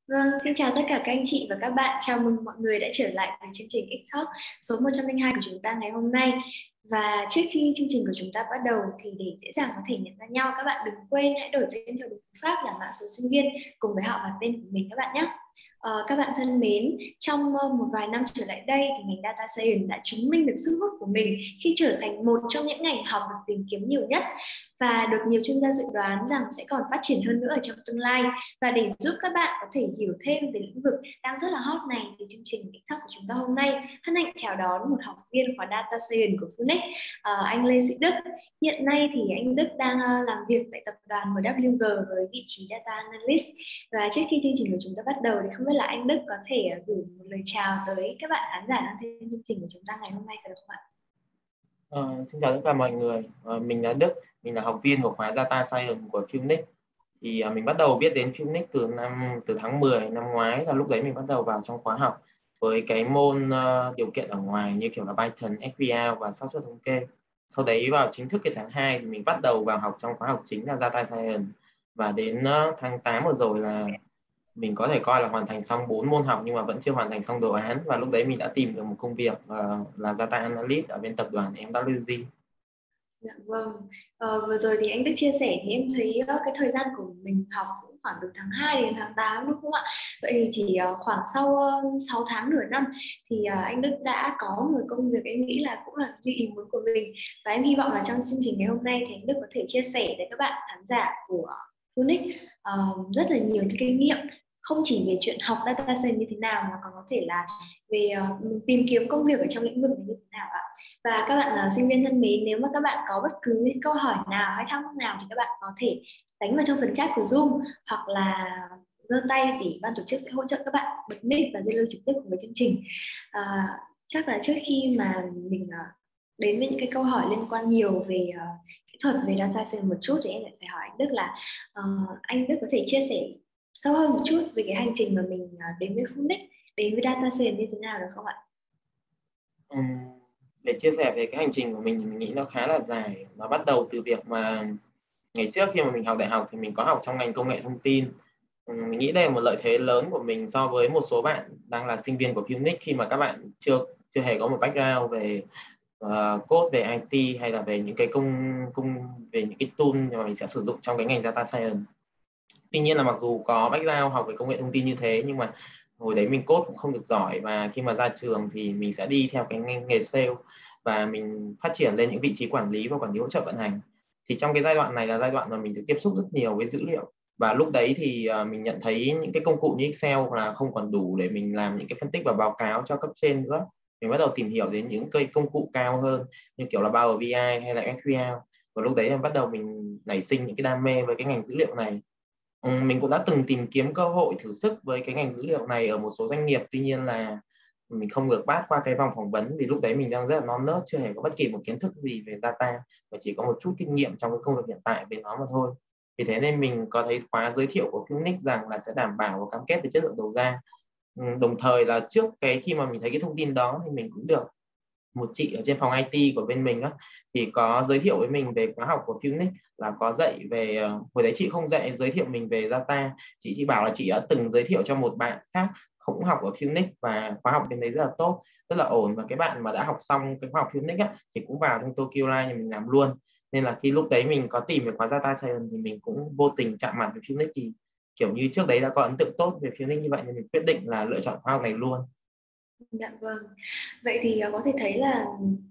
Vâng, xin chào tất cả các anh chị và các bạn. Chào mừng mọi người đã trở lại với chương trình X-Talk số 102 của chúng ta ngày hôm nay. Và trước khi chương trình của chúng ta bắt đầu thì để dễ dàng có thể nhận ra nhau, các bạn đừng quên hãy đổi tên theo đúng cú pháp là mã số sinh viên cùng với họ và tên của mình các bạn nhé. Các bạn thân mến, trong một vài năm trở lại đây thì ngành Data Science đã chứng minh được sức hút của mình khi trở thành một trong những ngành học được tìm kiếm nhiều nhất và được nhiều chuyên gia dự đoán rằng sẽ còn phát triển hơn nữa ở trong tương lai. Và để giúp các bạn có thể hiểu thêm về lĩnh vực đang rất là hot này thì chương trình TikTok của chúng ta hôm nay hân hạnh chào đón một học viên khóa Data Science của Phoenix, anh Lê Sĩ Đức. Hiện nay thì anh Đức đang làm việc tại tập đoàn MWG với vị trí Data Analyst. Và trước khi chương trình của chúng ta bắt đầu thì không biết là anh Đức có thể gửi một lời chào tới các bạn khán giả đang xem chương trình của chúng ta ngày hôm nay được không ạ? Xin chào tất cả mọi người. Mình là Đức, mình là học viên của khóa Data Science của Phoenix. Thì mình bắt đầu biết đến Phoenix từ tháng 10 năm ngoái, là lúc đấy mình bắt đầu vào trong khóa học với cái môn điều kiện ở ngoài như kiểu là Python, SQL và xác suất thống kê. Sau đấy vào chính thức cái tháng 2 thì mình bắt đầu vào học trong khóa học chính là Data Science, và đến tháng 8 vừa rồi là mình có thể coi là hoàn thành xong 4 môn học nhưng mà vẫn chưa hoàn thành xong đồ án, và lúc đấy mình đã tìm được một công việc là Data Analyst ở bên tập đoàn MWG. Dạ vâng. Vừa rồi thì anh Đức chia sẻ thì em thấy cái thời gian của mình học cũng khoảng từ tháng 2 đến tháng 8 đúng không ạ? Vậy thì chỉ khoảng sau 6 tháng nửa năm thì anh Đức đã có một công việc em nghĩ là cũng là như ý muốn của mình. Và em hy vọng là trong chương trình ngày hôm nay thì anh Đức có thể chia sẻ với các bạn khán giả của Phunix rất là nhiều những kinh nghiệm, không chỉ về chuyện học data science như thế nào mà còn có thể là về tìm kiếm công việc ở trong lĩnh vực này như thế nào ạ. Và các bạn sinh viên thân mến, nếu mà các bạn có bất cứ những câu hỏi nào hay thắc mắc nào thì các bạn có thể đánh vào trong phần chat của Zoom hoặc là giơ tay để ban tổ chức sẽ hỗ trợ các bạn bật mic và giao lưu trực tiếp cùng với chương trình. À, chắc là trước khi mà mình đến với những cái câu hỏi liên quan nhiều về kỹ thuật về data science một chút thì em lại phải hỏi anh Đức là anh Đức có thể chia sẻ sâu hơn một chút về cái hành trình mà mình đến với Phunix, đến với data science như thế nào được không ạ? Để chia sẻ về cái hành trình của mình thì mình nghĩ nó khá là dài. Nó bắt đầu từ việc mà ngày trước khi mà mình học đại học thì mình có học trong ngành công nghệ thông tin. Mình nghĩ đây là một lợi thế lớn của mình so với một số bạn đang là sinh viên của Phoenix, khi mà các bạn chưa chưa hề có một background về code, về IT hay là về những cái về những cái tool mà mình sẽ sử dụng trong cái ngành data science. Tuy nhiên là mặc dù có background học về công nghệ thông tin như thế nhưng mà hồi đấy mình code cũng không được giỏi, và khi mà ra trường thì mình sẽ đi theo cái nghề sale và mình phát triển lên những vị trí quản lý và quản lý hỗ trợ vận hành. Thì trong cái giai đoạn này là giai đoạn mà mình được tiếp xúc rất nhiều với dữ liệu, và lúc đấy thì mình nhận thấy những cái công cụ như Excel là không còn đủ để mình làm những cái phân tích và báo cáo cho cấp trên nữa. Mình bắt đầu tìm hiểu đến những cái công cụ cao hơn như kiểu là Power BI hay là SQL, và lúc đấy là bắt đầu mình nảy sinh những cái đam mê với cái ngành dữ liệu này. Mình cũng đã từng tìm kiếm cơ hội thử sức với cái ngành dữ liệu này ở một số doanh nghiệp, tuy nhiên là mình không được pass qua cái vòng phỏng vấn vì lúc đấy mình đang rất là non nớt, chưa hề có bất kỳ một kiến thức gì về data và chỉ có một chút kinh nghiệm trong cái công việc hiện tại về nó mà thôi. Vì thế nên mình có thấy khóa giới thiệu của Phoenix rằng là sẽ đảm bảo và cam kết về chất lượng đầu ra. Đồng thời là trước cái khi mà mình thấy cái thông tin đó thì mình cũng được một chị ở trên phòng IT của bên mình á, thì có giới thiệu với mình về khóa học của Phoenix, là có dạy về hồi đấy chị không dạy giới thiệu mình về data, chị chỉ bảo là chị đã từng giới thiệu cho một bạn khác cũng học ở Phoenix và khóa học bên đấy rất là tốt, rất là ổn, và cái bạn mà đã học xong cái khóa học Phoenix á, thì cũng vào trong Tokyo Line nhà mình làm luôn. Nên là khi lúc đấy mình có tìm về khóa data science thì mình cũng vô tình chạm mặt với Phoenix, thì kiểu như trước đấy đã có ấn tượng tốt về Phoenix như vậy nên mình quyết định là lựa chọn khóa học này luôn. Dạ vâng. Vậy thì có thể thấy là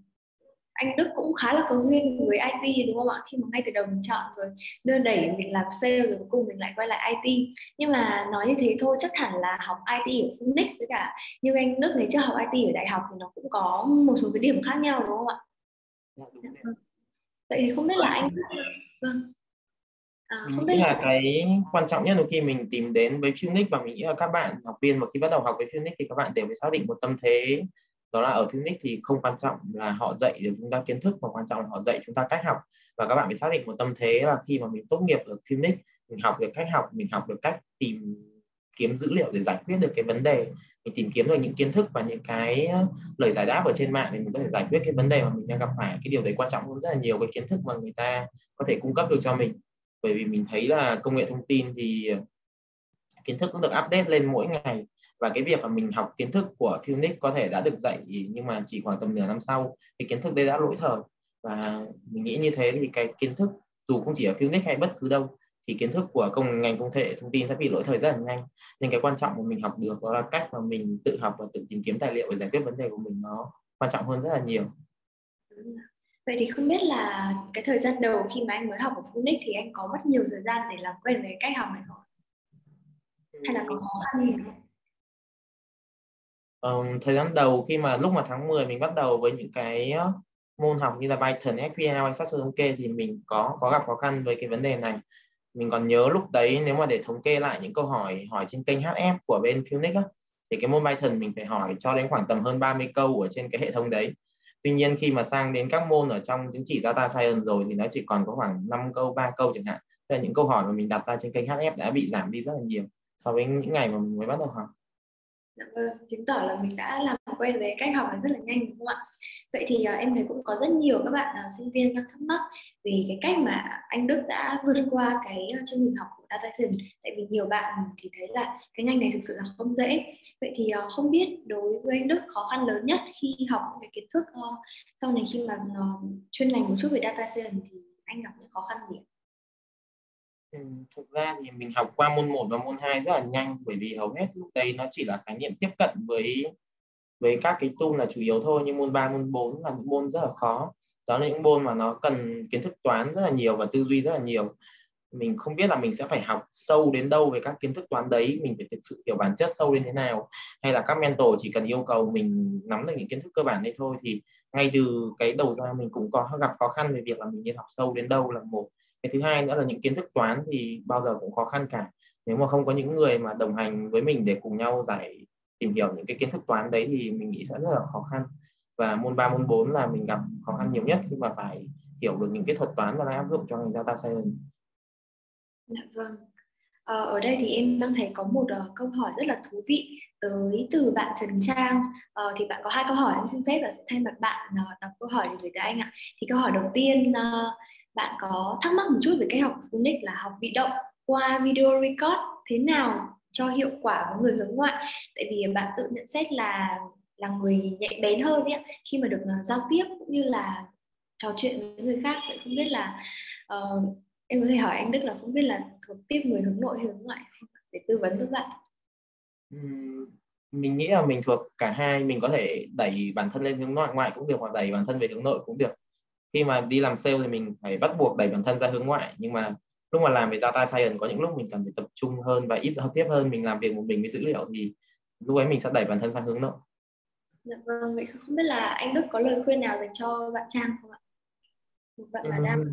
anh Đức cũng khá là có duyên với IT đúng không ạ? Khi mà ngay từ đầu mình chọn rồi đưa đẩy mình làm sale rồi cuối cùng mình lại quay lại IT. Nhưng mà nói như thế thôi, chắc hẳn là học IT ở Phoenix với cả như anh Đức ngày trước học IT ở đại học thì nó cũng có một số cái điểm khác nhau đúng không ạ? Dạ, Dạ đúng rồi. vâng. Vậy thì không biết là anh vâng. Mình Không biết nghĩ là là cái quan trọng nhất là khi mình tìm đến với Phoenix, và mình nghĩ là các bạn học viên mà khi bắt đầu học với Phoenix thì các bạn đều phải xác định một tâm thế, đó là ở Phoenix thì không quan trọng là họ dạy được chúng ta kiến thức, mà quan trọng là họ dạy chúng ta cách học. Và các bạn phải xác định một tâm thế là khi mà mình tốt nghiệp ở Phoenix, mình học được cách học, mình học được cách tìm kiếm dữ liệu để giải quyết được cái vấn đề, mình tìm kiếm được những kiến thức và những cái lời giải đáp ở trên mạng để mình có thể giải quyết cái vấn đề mà mình đang gặp phải. Cái điều đấy quan trọng hơn rất là nhiều cái kiến thức mà người ta có thể cung cấp được cho mình, bởi vì mình thấy là công nghệ thông tin thì kiến thức cũng được update lên mỗi ngày. Và cái việc mà mình học kiến thức của Phoenix có thể đã được dạy nhưng mà chỉ khoảng tầm nửa năm sau thì kiến thức đấy đã lỗi thời. Và mình nghĩ như thế thì cái kiến thức dù không chỉ ở Phoenix hay bất cứ đâu thì kiến thức của ngành công nghệ thông tin sẽ bị lỗi thời rất là nhanh. Nên cái quan trọng mà mình học được đó là cách mà mình tự học và tự tìm kiếm tài liệu để giải quyết vấn đề của mình, nó quan trọng hơn rất là nhiều. Vậy thì không biết là cái thời gian đầu khi mà anh mới học ở Phoenix thì anh có mất nhiều thời gian để làm quen với cách học này không? Hay là có khó khăn gì không? Thời gian đầu khi mà lúc mà tháng 10 mình bắt đầu với những cái môn học như là Python, SQL hay xác suất thống kê thì mình có gặp khó khăn với cái vấn đề này. Mình còn nhớ lúc đấy nếu mà để thống kê lại những câu hỏi trên kênh HF của bên Phoenix á, thì cái môn Python mình phải hỏi cho đến khoảng tầm hơn 30 câu ở trên cái hệ thống đấy. Tuy nhiên khi mà sang đến các môn ở trong chứng chỉ Data Science rồi thì nó chỉ còn có khoảng 5 câu, 3 câu chẳng hạn. Thế là những câu hỏi mà mình đặt ra trên kênh HF đã bị giảm đi rất là nhiều so với những ngày mà mình mới bắt đầu học. Dạ vâng, chứng tỏ là mình đã làm quen với cách học này rất là nhanh đúng không ạ? Vậy thì em thấy cũng có rất nhiều các bạn sinh viên đang thắc mắc về cái cách mà anh Đức đã vượt qua cái chương trình học của Data Science. Tại vì nhiều bạn thì thấy là cái ngành này thực sự là không dễ. Vậy thì không biết đối với anh Đức khó khăn lớn nhất khi học cái kiến thức sau này khi mà chuyên ngành một chút về Data Science thì anh gặp những khó khăn gì? Thực ra thì mình học qua môn 1 và môn 2 rất là nhanh, bởi vì hầu hết lúc đấy nó chỉ là khái niệm tiếp cận với các cái tool là chủ yếu thôi. Nhưng môn 3, môn 4 là những môn rất là khó. Đó là những môn mà nó cần kiến thức toán rất là nhiều và tư duy rất là nhiều. Mình không biết là mình sẽ phải học sâu đến đâu về các kiến thức toán đấy, mình phải thực sự hiểu bản chất sâu đến thế nào, hay là các mentor chỉ cần yêu cầu mình nắm được những kiến thức cơ bản đấy thôi. Thì ngay từ cái đầu ra mình cũng có gặp khó khăn về việc là mình nên học sâu đến đâu là một. Cái thứ hai nữa là những kiến thức toán thì bao giờ cũng khó khăn cả. Nếu mà không có những người mà đồng hành với mình để cùng nhau tìm hiểu những cái kiến thức toán đấy thì mình nghĩ sẽ rất là khó khăn. Và môn 3, môn 4 là mình gặp khó khăn nhiều nhất khi mà phải hiểu được những cái thuật toán và áp dụng cho ngành data science. Dạ vâng. Ở đây thì em đang thấy có một câu hỏi rất là thú vị tới từ bạn Trần Trang. Thì bạn có hai câu hỏi, em xin phép là sẽ thay mặt bạn đọc câu hỏi để gửi tới anh ạ. Thì câu hỏi đầu tiên, bạn có thắc mắc một chút về cách học của Phoenix là học bị động qua video record thế nào cho hiệu quả với người hướng ngoại. Tại vì bạn tự nhận xét là người nhạy bén hơn ấy, khi mà được giao tiếp cũng như là trò chuyện với người khác. Vậy không biết là em có thể hỏi anh Đức là không biết là thuộc tiếp người hướng nội hay hướng ngoại không để tư vấn giúp bạn. Mình nghĩ là mình thuộc cả hai. Mình có thể đẩy bản thân lên hướng ngoại cũng được, hoặc đẩy bản thân về hướng nội cũng được. Khi mà đi làm sale thì mình phải bắt buộc đẩy bản thân ra hướng ngoại, nhưng mà lúc mà làm về data science có những lúc mình cần phải tập trung hơn và ít giao tiếp hơn, mình làm việc một mình với dữ liệu thì lúc ấy mình sẽ đẩy bản thân sang hướng nội. Dạ vâng, vậy không biết là anh Đức có lời khuyên nào dành cho bạn Trang không ạ? Một bạn mà đang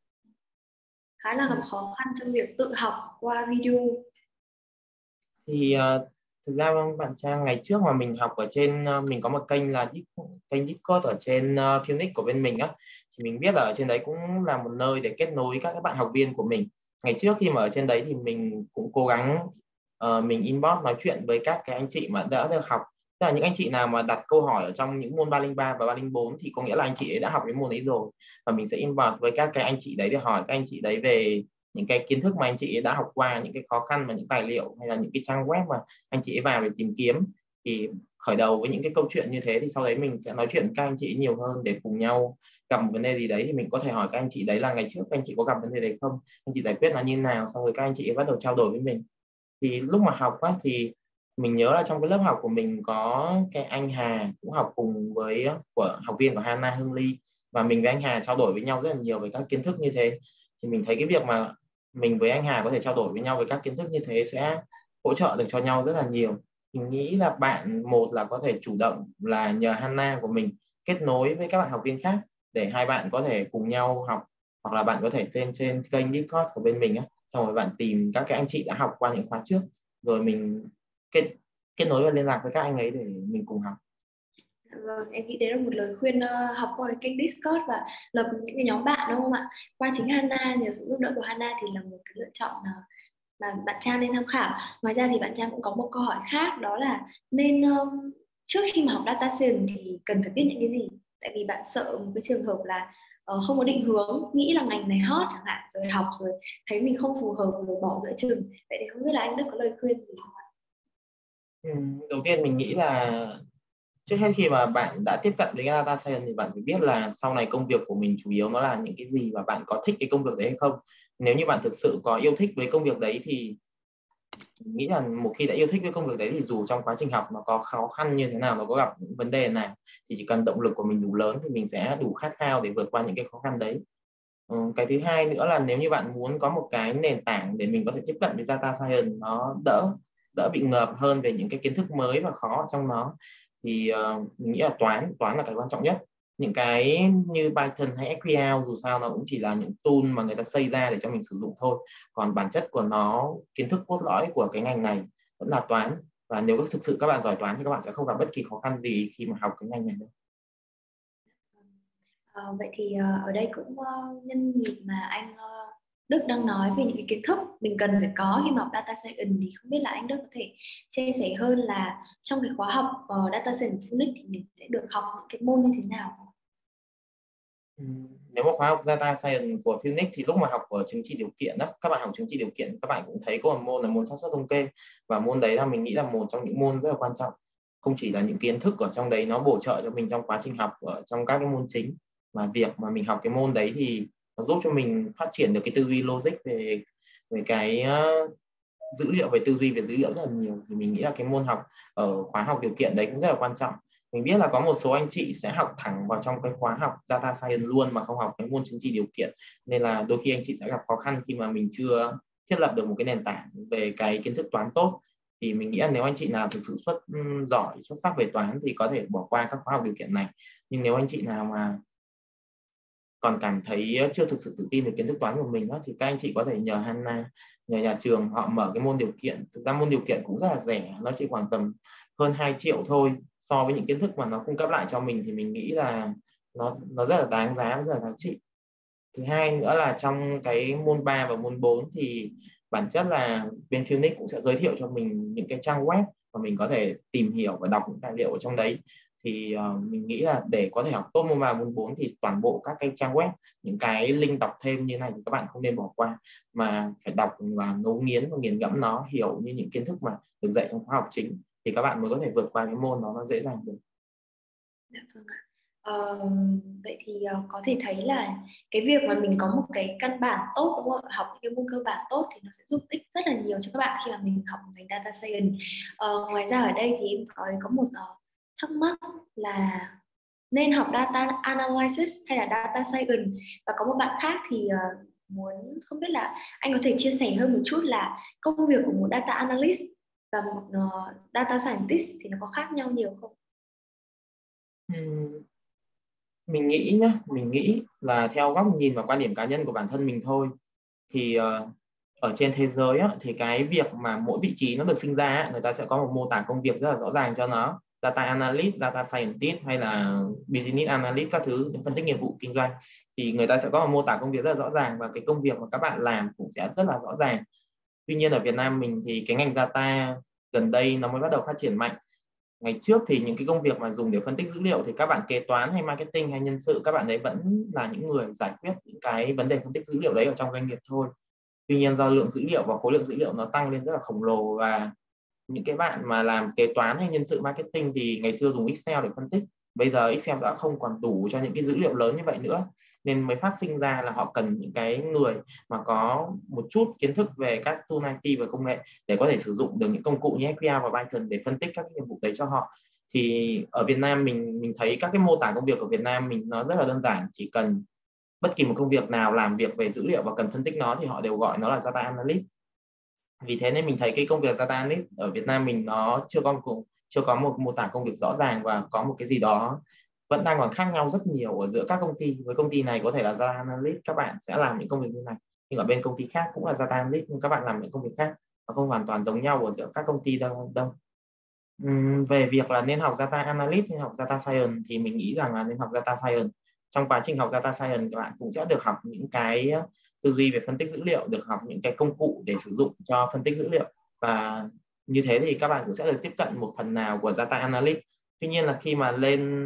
khá là gặp khó khăn trong việc tự học qua video. Thì thực ra bạn Trang, ngày trước mà mình học ở trên mình có một kênh là kênh Discord ở trên Phoenix của bên mình á, thì mình biết là ở trên đấy cũng là một nơi để kết nối các bạn học viên của mình. Ngày trước khi mà ở trên đấy thì mình cũng cố gắng mình inbox nói chuyện với các cái anh chị mà đã được học. Tức là những anh chị nào mà đặt câu hỏi ở trong những môn 303 và 304 thì có nghĩa là anh chị ấy đã học cái môn ấy rồi, và mình sẽ inbox với các cái anh chị đấy để hỏi các anh chị đấy về những cái kiến thức mà anh chị đã học qua, những cái khó khăn và những tài liệu hay là những cái trang web mà anh chị vào để tìm kiếm. Thì khởi đầu với những cái câu chuyện như thế thì sau đấy mình sẽ nói chuyện với các anh chị nhiều hơn để cùng nhau gặp một vấn đề gì đấy thì mình có thể hỏi các anh chị đấy là ngày trước các anh chị có gặp vấn đề đấy không, anh chị giải quyết nó như nào, xong rồi các anh chị bắt đầu trao đổi với mình. Thì lúc mà học á, thì mình nhớ là trong cái lớp học của mình có cái anh Hà cũng học cùng với của học viên của Hana Hưng Ly, và mình với anh Hà trao đổi với nhau rất là nhiều về các kiến thức như thế. Thì mình thấy cái việc mà mình với anh Hà có thể trao đổi với nhau về các kiến thức như thế sẽ hỗ trợ được cho nhau rất là nhiều. Mình nghĩ là bạn một là có thể chủ động là nhờ Hana của mình kết nối với các bạn học viên khác để hai bạn có thể cùng nhau học, hoặc là bạn có thể trên kênh Discord của bên mình á, xong rồi bạn tìm các cái anh chị đã học qua những khóa trước rồi mình kết nối và liên lạc với các anh ấy để mình cùng học. Vâng, em nghĩ đấy là một lời khuyên học qua cái kênh Discord và lập những cái nhóm bạn đúng không ạ? Qua chính Hana, nhờ sự giúp đỡ của Hana thì là một cái lựa chọn mà bạn Trang nên tham khảo. Ngoài ra thì bạn Trang cũng có một câu hỏi khác, đó là nên trước khi mà học data science thì cần phải biết những cái gì? Tại vì bạn sợ một cái trường hợp là không có định hướng, nghĩ là ngành này hot chẳng hạn, rồi học rồi thấy mình không phù hợp rồi bỏ giữa chừng. Vậy thì không biết là anh Đức có lời khuyên gì không ạ? Đầu tiên mình nghĩ là trước hết khi mà bạn đã tiếp cận với cái data science thì bạn phải biết là sau này công việc của mình chủ yếu nó là những cái gì và bạn có thích cái công việc đấy hay không. Nếu như bạn thực sự có yêu thích với công việc đấy thì mình nghĩ là một khi đã yêu thích với công việc đấy thì dù trong quá trình học nó có khó khăn như thế nào, nó có gặp những vấn đề nào, thì chỉ cần động lực của mình đủ lớn thì mình sẽ đủ khát khao để vượt qua những cái khó khăn đấy. Cái thứ hai nữa là nếu như bạn muốn có một cái nền tảng để mình có thể tiếp cận với data science nó đỡ đỡ bị ngợp hơn về những cái kiến thức mới và khó ở trong nó, thì mình nghĩ là toán toán là cái quan trọng nhất. Những cái như Python hay SQL dù sao nó cũng chỉ là những tool mà người ta xây ra để cho mình sử dụng thôi, còn bản chất của nó, kiến thức cốt lõi của cái ngành này vẫn là toán. Và nếu thực sự các bạn giỏi toán thì các bạn sẽ không gặp bất kỳ khó khăn gì khi mà học cái ngành này đâu. Vậy thì ở đây cũng nhân dịp mà anh Đức đang nói về những cái kiến thức mình cần phải có khi mà học data science, thì không biết là anh Đức có thể chia sẻ hơn là trong cái khóa học data science Phoenix thì mình sẽ được học những cái môn như thế nào? Nếu mà khóa học data science của Phoenix thì lúc mà học ở chứng chỉ điều kiện đó, các bạn học chứng chỉ điều kiện các bạn cũng thấy có một môn là môn xác suất thống kê, và môn đấy là mình nghĩ là một trong những môn rất là quan trọng. Không chỉ là những kiến thức ở trong đấy nó bổ trợ cho mình trong quá trình học ở trong các cái môn chính, mà việc mà mình học cái môn đấy thì nó giúp cho mình phát triển được cái tư duy logic về về cái dữ liệu, về tư duy về dữ liệu rất là nhiều. Thì mình nghĩ là cái môn học ở khóa học điều kiện đấy cũng rất là quan trọng. Mình biết là có một số anh chị sẽ học thẳng vào trong cái khóa học data science luôn mà không học cái môn chứng chỉ điều kiện, nên là đôi khi anh chị sẽ gặp khó khăn khi mà mình chưa thiết lập được một cái nền tảng về cái kiến thức toán tốt. Thì mình nghĩ là nếu anh chị nào thực sự giỏi xuất sắc về toán thì có thể bỏ qua các khóa học điều kiện này. Nhưng nếu anh chị nào mà còn cảm thấy chưa thực sự tự tin về kiến thức toán của mình đó, thì các anh chị có thể nhờ Hana, nhờ nhà trường họ mở cái môn điều kiện. Thực ra môn điều kiện cũng rất là rẻ, nó chỉ khoảng tầm hơn 2 triệu thôi. So với những kiến thức mà nó cung cấp lại cho mình thì mình nghĩ là nó rất là đáng giá, rất là giá trị. Thứ hai nữa là trong cái môn 3 và môn 4 thì bản chất là bên Phoenix cũng sẽ giới thiệu cho mình những cái trang web mà mình có thể tìm hiểu và đọc những tài liệu ở trong đấy. Thì mình nghĩ là để có thể học tốt môn 3 môn 4 thì toàn bộ các cái trang web, những cái link đọc thêm như này thì các bạn không nên bỏ qua, mà phải đọc và ngấu nghiến và nghiền ngẫm nó, hiểu như những kiến thức mà được dạy trong khóa học chính thì các bạn mới có thể vượt qua cái môn đó nó dễ dàng được. Dạ vâng ạ. Ờ, Vậy thì có thể thấy là cái việc mà mình có một cái căn bản tốt, đúng không? Học những cái môn cơ bản tốt thì nó sẽ giúp ích rất là nhiều cho các bạn khi mà mình học ngành data science. Ngoài ra ở đây thì em có một thắc mắc là nên học data analysis hay là data science, và có một bạn khác thì muốn không biết là anh có thể chia sẻ hơn một chút là công việc của một data analyst và một data scientist thì nó có khác nhau nhiều không? Mình nghĩ nhá, mình nghĩ là theo góc nhìn và quan điểm cá nhân của bản thân mình thôi, thì ở trên thế giới á, thì cái việc mà mỗi vị trí nó được sinh ra á, người ta sẽ có một mô tả công việc rất là rõ ràng cho nó. Data analyst, data scientist hay là business analyst, các thứ những phân tích nghiệp vụ kinh doanh, thì người ta sẽ có một mô tả công việc rất là rõ ràng và cái công việc mà các bạn làm cũng sẽ rất là rõ ràng. Tuy nhiên ở Việt Nam mình thì cái ngành data gần đây nó mới bắt đầu phát triển mạnh. Ngày trước thì những cái công việc mà dùng để phân tích dữ liệu thì các bạn kế toán hay marketing hay nhân sự, các bạn ấy vẫn là những người giải quyết những cái vấn đề phân tích dữ liệu đấy ở trong doanh nghiệp thôi. Tuy nhiên do lượng dữ liệu và khối lượng dữ liệu nó tăng lên rất là khổng lồ, và những cái bạn mà làm kế toán hay nhân sự marketing thì ngày xưa dùng Excel để phân tích, bây giờ Excel đã không còn đủ cho những cái dữ liệu lớn như vậy nữa, nên mới phát sinh ra là họ cần những cái người mà có một chút kiến thức về các tool IT và công nghệ để có thể sử dụng được những công cụ như SQL và Python để phân tích các cái nhiệm vụ đấy cho họ. Thì ở Việt Nam mình thấy các cái mô tả công việc ở Việt Nam mình nó rất là đơn giản, chỉ cần bất kỳ một công việc nào làm việc về dữ liệu và cần phân tích nó thì họ đều gọi nó là data analyst. Vì thế nên mình thấy cái công việc data analyst ở Việt Nam mình nó chưa có một mô tả công việc rõ ràng, và có một cái gì đó vẫn đang còn khác nhau rất nhiều ở giữa các công ty. Với công ty này có thể là data analyst các bạn sẽ làm những công việc như này, nhưng ở bên công ty khác cũng là data analyst nhưng các bạn làm những công việc khác, và không hoàn toàn giống nhau ở giữa các công ty đâu. Về việc là nên học data analyst hay học data science thì mình nghĩ rằng là nên học data science. Trong quá trình học data science các bạn cũng sẽ được học những cái tư duy về phân tích dữ liệu, được học những cái công cụ để sử dụng cho phân tích dữ liệu, và như thế thì các bạn cũng sẽ được tiếp cận một phần nào của data analyst. Tuy nhiên là khi mà lên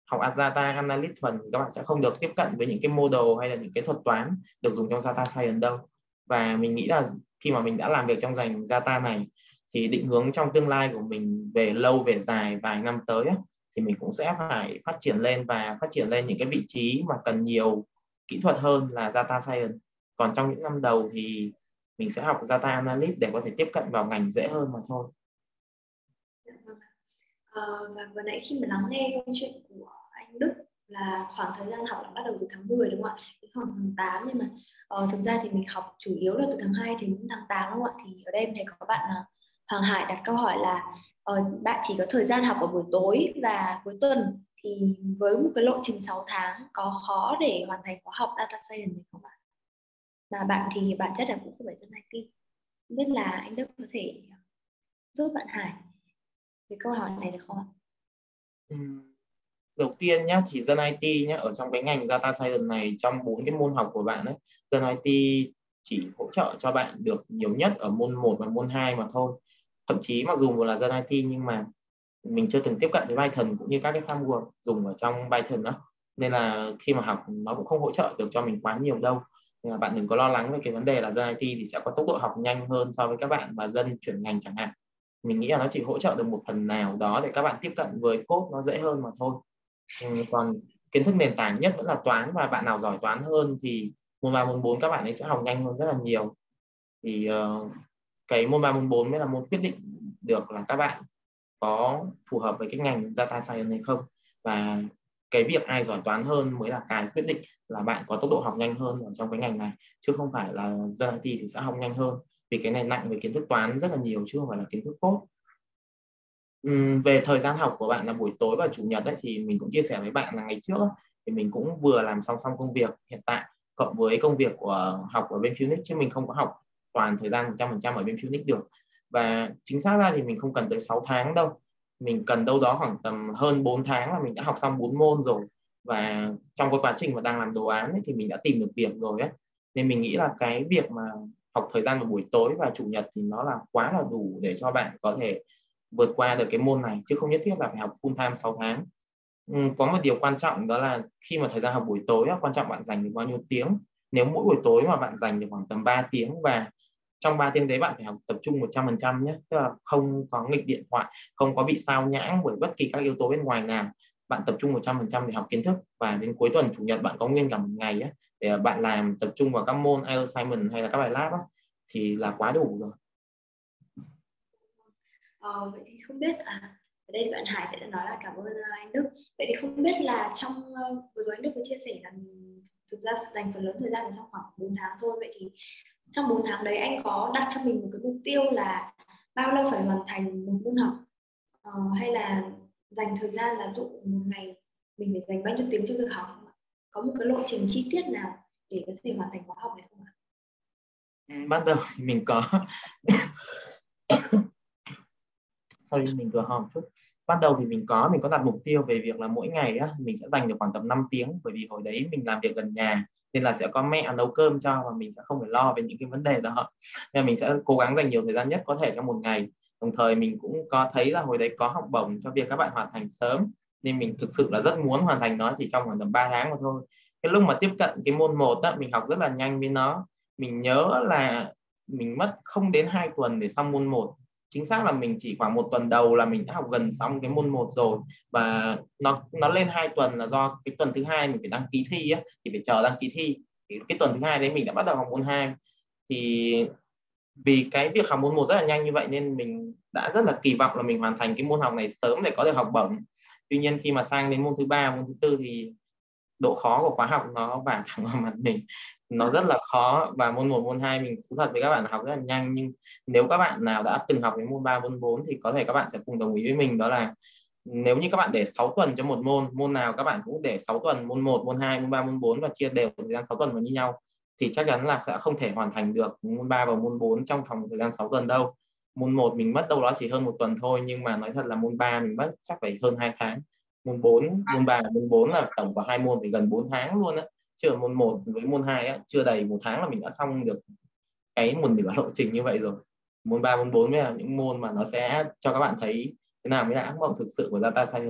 học data analyst thuần thì các bạn sẽ không được tiếp cận với những cái model hay là những cái thuật toán được dùng trong data science đâu. Và mình nghĩ là khi mà mình đã làm việc trong ngành data này thì định hướng trong tương lai của mình về lâu về dài vài năm tới ấy, thì mình cũng sẽ phải phát triển lên và phát triển lên những cái vị trí mà cần nhiều kỹ thuật hơn là data science. Còn trong những năm đầu thì mình sẽ học data analyst để có thể tiếp cận vào ngành dễ hơn mà thôi. Và vừa nãy khi mà lắng nghe câu chuyện của anh Đức là khoảng thời gian học là bắt đầu từ tháng 10 đúng không ạ? Đến khoảng tháng 8, nhưng mà thực ra thì mình học chủ yếu là từ tháng 2 đến tháng 8 đúng không ạ? Thì ở đây em thấy có bạn Hoàng Hải đặt câu hỏi là bạn chỉ có thời gian học vào buổi tối và cuối tuần, thì với một cái lộ trình 6 tháng có khó để hoàn thành khóa học Data Science không ạ? Mà bạn thì bản chất là cũng không phải dân IT. Không biết là anh Đức có thể giúp bạn Hải về câu hỏi này được không ạ? Đầu tiên nhá, thì dân IT nhá, ở trong cái ngành data science này, trong 4 cái môn học của bạn ấy, dân IT chỉ hỗ trợ cho bạn được nhiều nhất ở môn 1 và môn 2 mà thôi. Thậm chí mặc dù là dân IT nhưng mà mình chưa từng tiếp cận với Python cũng như các cái framework dùng ở trong Python đó, nên là khi mà học nó cũng không hỗ trợ được cho mình quá nhiều đâu. Nên là bạn đừng có lo lắng về cái vấn đề là dân IT thì sẽ có tốc độ học nhanh hơn so với các bạn mà dân chuyển ngành chẳng hạn. Mình nghĩ là nó chỉ hỗ trợ được một phần nào đó để các bạn tiếp cận với code nó dễ hơn mà thôi. Còn kiến thức nền tảng nhất vẫn là toán, và bạn nào giỏi toán hơn thì môn 3 môn 4 các bạn ấy sẽ học nhanh hơn rất là nhiều. Thì cái môn 3 môn 4 mới là môn quyết định được là các bạn có phù hợp với cái ngành data science hay không. Và cái việc ai giỏi toán hơn mới là cái quyết định là bạn có tốc độ học nhanh hơn ở trong cái ngành này, chứ không phải là dân IT thì sẽ học nhanh hơn, vì cái này nặng về kiến thức toán rất là nhiều chứ không phải là kiến thức code. Về thời gian học của bạn là buổi tối và chủ nhật ấy, thì mình cũng chia sẻ với bạn là ngày trước ấy, thì mình cũng vừa làm song song công việc hiện tại cộng với công việc của học ở bên Phoenix, chứ mình không có học toàn thời gian 100% ở bên Phoenix được. Và chính xác ra thì mình không cần tới 6 tháng đâu, mình cần đâu đó khoảng tầm hơn 4 tháng là mình đã học xong 4 môn rồi. Và trong cái quá trình mà đang làm đồ án ấy, thì mình đã tìm được việc rồi ấy. Nên mình nghĩ là cái việc mà học thời gian vào buổi tối và chủ nhật thì nó là quá là đủ để cho bạn có thể vượt qua được cái môn này, chứ không nhất thiết là phải học full time 6 tháng. Có một điều quan trọng đó là khi mà thời gian học buổi tối, quan trọng bạn dành được bao nhiêu tiếng. Nếu mỗi buổi tối mà bạn dành được khoảng tầm 3 tiếng và trong 3 tiếng đấy bạn phải học tập trung 100% nhé, tức là không có nghịch điện thoại, không có bị sao nhãng bởi bất kỳ các yếu tố bên ngoài nào. Bạn tập trung 100% để học kiến thức, và đến cuối tuần chủ nhật bạn có nguyên cả một ngày ấy, để bạn làm tập trung vào các môn assignment hay là các bài lab ấy, thì là quá đủ rồi. Vậy thì không biết ở đây bạn Hải đã nói là cảm ơn anh Đức. Vậy thì không biết là trong vừa rồi anh Đức có chia sẻ là thực ra dành phần lớn thời gian là trong khoảng 4 tháng thôi. Vậy thì trong 4 tháng đấy anh có đặt cho mình một cái mục tiêu là bao lâu phải hoàn thành một môn học, hay là dành thời gian là dụ một ngày mình phải dành bao nhiêu tiếng cho việc học không ạ? Có một cái lộ trình chi tiết nào để có thể hoàn thành khóa học này không ạ? Ban đầu thì mình có mình vừa hỏi chút. Ban đầu thì mình có đặt mục tiêu về việc là mỗi ngày á, mình sẽ dành được khoảng tầm 5 tiếng, bởi vì hồi đấy mình làm việc gần nhà nên là sẽ có mẹ nấu cơm cho và mình sẽ không phải lo về những cái vấn đề đó, nên mình sẽ cố gắng dành nhiều thời gian nhất có thể trong một ngày. Đồng thời mình cũng có thấy là hồi đấy có học bổng cho việc các bạn hoàn thành sớm, nên mình thực sự là rất muốn hoàn thành nó chỉ trong khoảng tầm 3 tháng mà thôi. Cái lúc mà tiếp cận cái môn 1 á, mình học rất là nhanh với nó. Mình nhớ là mình mất không đến 2 tuần để xong môn 1. Chính xác là mình chỉ khoảng 1 tuần đầu là mình đã học gần xong cái môn 1 rồi, và nó lên 2 tuần là do cái tuần thứ 2 mình phải đăng ký thi á, thì phải chờ đăng ký thi. Thì cái tuần thứ 2 đấy mình đã bắt đầu học môn 2. Thì vì cái việc học môn 1 rất là nhanh như vậy nên mình đã rất là kỳ vọng là mình hoàn thành cái môn học này sớm để có được học bổng. Tuy nhiên khi mà sang đến môn thứ 3, môn thứ 4 thì độ khó của khóa học nó vả thẳng vào mặt mình, nó rất là khó. Và môn 1, môn 2 mình thú thật với các bạn là học rất là nhanh, nhưng nếu các bạn nào đã từng học đến môn 3, môn 4 thì có thể các bạn sẽ cùng đồng ý với mình, đó là nếu như các bạn để 6 tuần cho một môn nào các bạn cũng để 6 tuần môn 1, môn 2, môn 3, môn 4 và chia đều thời gian 6 tuần vào như nhau, thì chắc chắn là sẽ không thể hoàn thành được môn 3 và môn 4 trong vòng thời gian 6 tuần đâu. Môn 1 mình mất đâu đó chỉ hơn 1 tuần thôi, nhưng mà nói thật là môn 3 mình mất chắc phải hơn 2 tháng. Môn 4, môn 3 và môn 4 là tổng của 2 môn thì gần 4 tháng luôn á. Chứ ở môn 1 với môn 2 á, chưa đầy 1 tháng là mình đã xong được cái một nửa lộ trình như vậy rồi. Môn 3, môn 4 mới là những môn mà nó sẽ cho các bạn thấy thế nào mới là ác mộng thực sự của data science.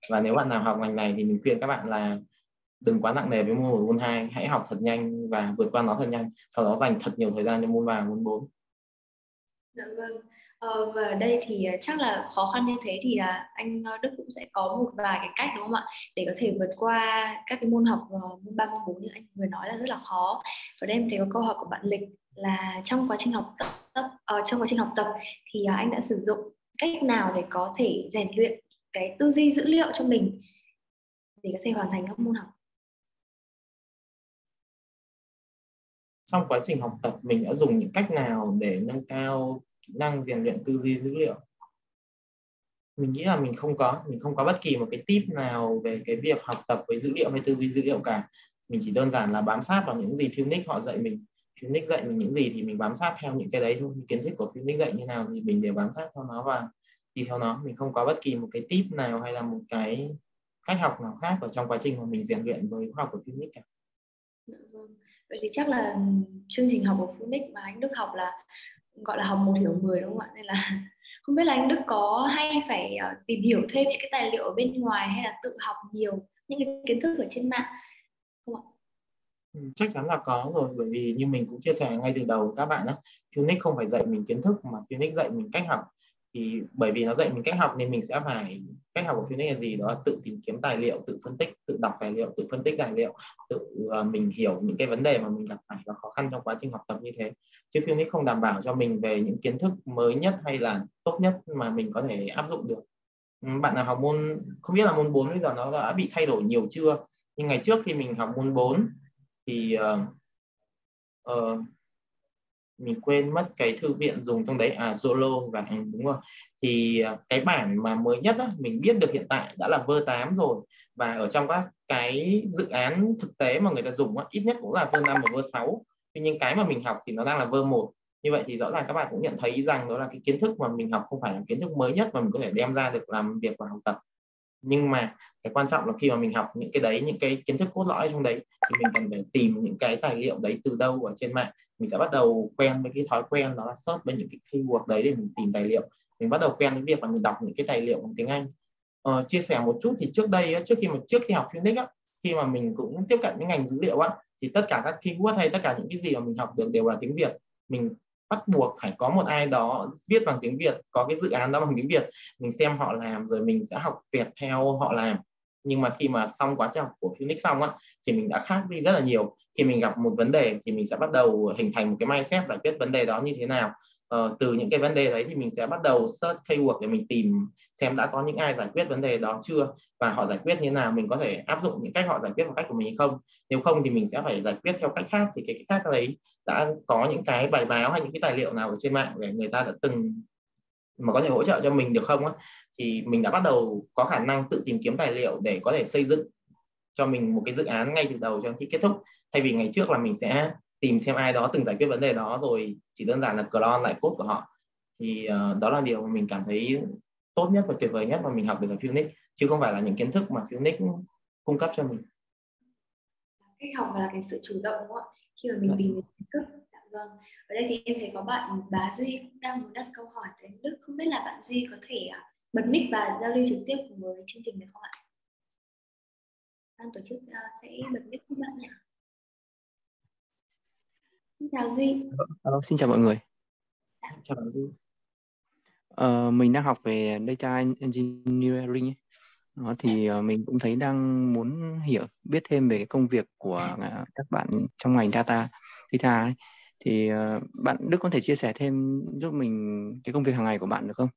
Và nếu bạn nào học ngành này thì mình khuyên các bạn là đừng quá nặng nề với môn 1, môn 2, hãy học thật nhanh và vượt qua nó thật nhanh, sau đó dành thật nhiều thời gian cho môn 3, môn 4. Dạ vâng. Và ở đây thì chắc là khó khăn như thế thì là anh Đức cũng sẽ có một vài cái cách đúng không ạ, để có thể vượt qua các cái môn học môn 3, môn 4 như anh vừa nói là rất là khó. Ở đây em thấy có câu hỏi của bạn Lịch là trong quá trình học trong quá trình học tập thì anh đã sử dụng cách nào để có thể rèn luyện cái tư duy dữ liệu cho mình để có thể hoàn thành các môn học. Trong quá trình học tập mình đã dùng những cách nào để nâng cao kỹ năng rèn luyện tư duy dữ liệu? Mình nghĩ là mình không có bất kỳ một cái tip nào về cái việc học tập với dữ liệu hay tư duy dữ liệu cả. Mình chỉ đơn giản là bám sát vào những gì Phoenix họ dạy mình. Phoenix dạy mình những gì thì mình bám sát theo những cái đấy thôi. Kiến thức của Phoenix dạy như nào thì mình đều bám sát theo nó và đi theo nó. Mình không có bất kỳ một cái tip nào hay là một cái cách học nào khác ở trong quá trình mà mình rèn luyện với khóa học của Phoenix cả. Dạ vâng. Vậy thì chắc là chương trình học của Phoenix mà anh Đức học là gọi là học một hiểu 10 đúng không ạ? Nên là không biết là anh Đức có hay phải tìm hiểu thêm những cái tài liệu ở bên ngoài hay là tự học nhiều những cái kiến thức ở trên mạng không ạ? Chắc chắn là có rồi, bởi vì như mình cũng chia sẻ ngay từ đầu các bạn á, Phoenix không phải dạy mình kiến thức mà Phoenix dạy mình cách học. Thì bởi vì nó dạy mình cách học nên mình sẽ phải, cách học của Phoenix là gì, đó là tự tìm kiếm tài liệu, tự phân tích, tự đọc tài liệu, tự phân tích tài liệu, tự mình hiểu những cái vấn đề mà mình gặp phải và khó khăn trong quá trình học tập như thế. Chứ Phoenix không đảm bảo cho mình về những kiến thức mới nhất hay là tốt nhất mà mình có thể áp dụng được. Bạn nào học môn, không biết là môn 4 bây giờ nó đã bị thay đổi nhiều chưa, nhưng ngày trước khi mình học môn 4 thì mình quên mất cái thư viện dùng trong đấy, Zolo và đúng rồi. Thì cái bản mà mới nhất á, mình biết được hiện tại đã là vơ 8 rồi, và ở trong các cái dự án thực tế mà người ta dùng á, ít nhất cũng là vơ 5 và vơ 6. Tuy nhiên cái mà mình học thì nó đang là vơ 1. Như vậy thì rõ ràng các bạn cũng nhận thấy rằng đó là cái kiến thức mà mình học không phải là kiến thức mới nhất mà mình có thể đem ra được làm việc và học tập. Nhưng mà cái quan trọng là khi mà mình học những cái đấy, những cái kiến thức cốt lõi trong đấy, thì mình cần phải tìm những cái tài liệu đấy từ đâu ở trên mạng. Mình sẽ bắt đầu quen với cái thói quen đó là search với những cái keyword đấy để mình tìm tài liệu. Mình bắt đầu quen với việc là mình đọc những cái tài liệu bằng tiếng Anh. Chia sẻ một chút thì trước đây trước khi học Phoenix á, khi mà mình cũng tiếp cận những ngành dữ liệu á, thì tất cả các keyword hay tất cả những cái gì mà mình học được đều là tiếng Việt. Mình bắt buộc phải có một ai đó viết bằng tiếng Việt, có cái dự án đó bằng tiếng Việt, mình xem họ làm rồi mình sẽ học Việt theo họ làm. Nhưng mà khi mà xong quá trình học của Phoenix xong á, thì mình đã khác đi rất là nhiều. Khi mình gặp một vấn đề thì mình sẽ bắt đầu hình thành một cái mindset giải quyết vấn đề đó như thế nào. Từ những cái vấn đề đấy thì mình sẽ bắt đầu search keyword để mình tìm xem đã có những ai giải quyết vấn đề đó chưa, và họ giải quyết như thế nào, mình có thể áp dụng những cách họ giải quyết một cách của mình hay không. Nếu không thì mình sẽ phải giải quyết theo cách khác. Thì cái cách khác đấy đã có những cái bài báo hay những cái tài liệu nào ở trên mạng để người ta đã từng mà có thể hỗ trợ cho mình được không á, thì mình đã bắt đầu có khả năng tự tìm kiếm tài liệu để có thể xây dựng cho mình một cái dự án ngay từ đầu cho khi kết thúc, thay vì ngày trước là mình sẽ tìm xem ai đó từng giải quyết vấn đề đó rồi chỉ đơn giản là clone lại code của họ. Thì đó là điều mà mình cảm thấy tốt nhất và tuyệt vời nhất mà mình học được ở Phoenix, chứ không phải là những kiến thức mà Phoenix cung cấp cho mình. Cách học là cái sự chủ động đúng không ạ, khi mà mình Dạ. tìm được kiến thức. Dạ vâng. Ở đây thì em thấy có bạn bà Duy cũng đang muốn đặt câu hỏi tới anh Đức, không biết là bạn Duy có thể bật mic và giao lưu trực tiếp cùng với chương trình được không ạ? Ban tổ chức sẽ bật mic các bạn nhé. Xin chào Duy. Alo, xin chào mọi người. Chào bạn Duy. Mình đang học về Data Engineering ấy. Đó, thì mình cũng thấy đang muốn biết thêm về cái công việc của các bạn trong ngành data ấy. Thì bạn Đức có thể chia sẻ thêm giúp mình cái công việc hàng ngày của bạn được không?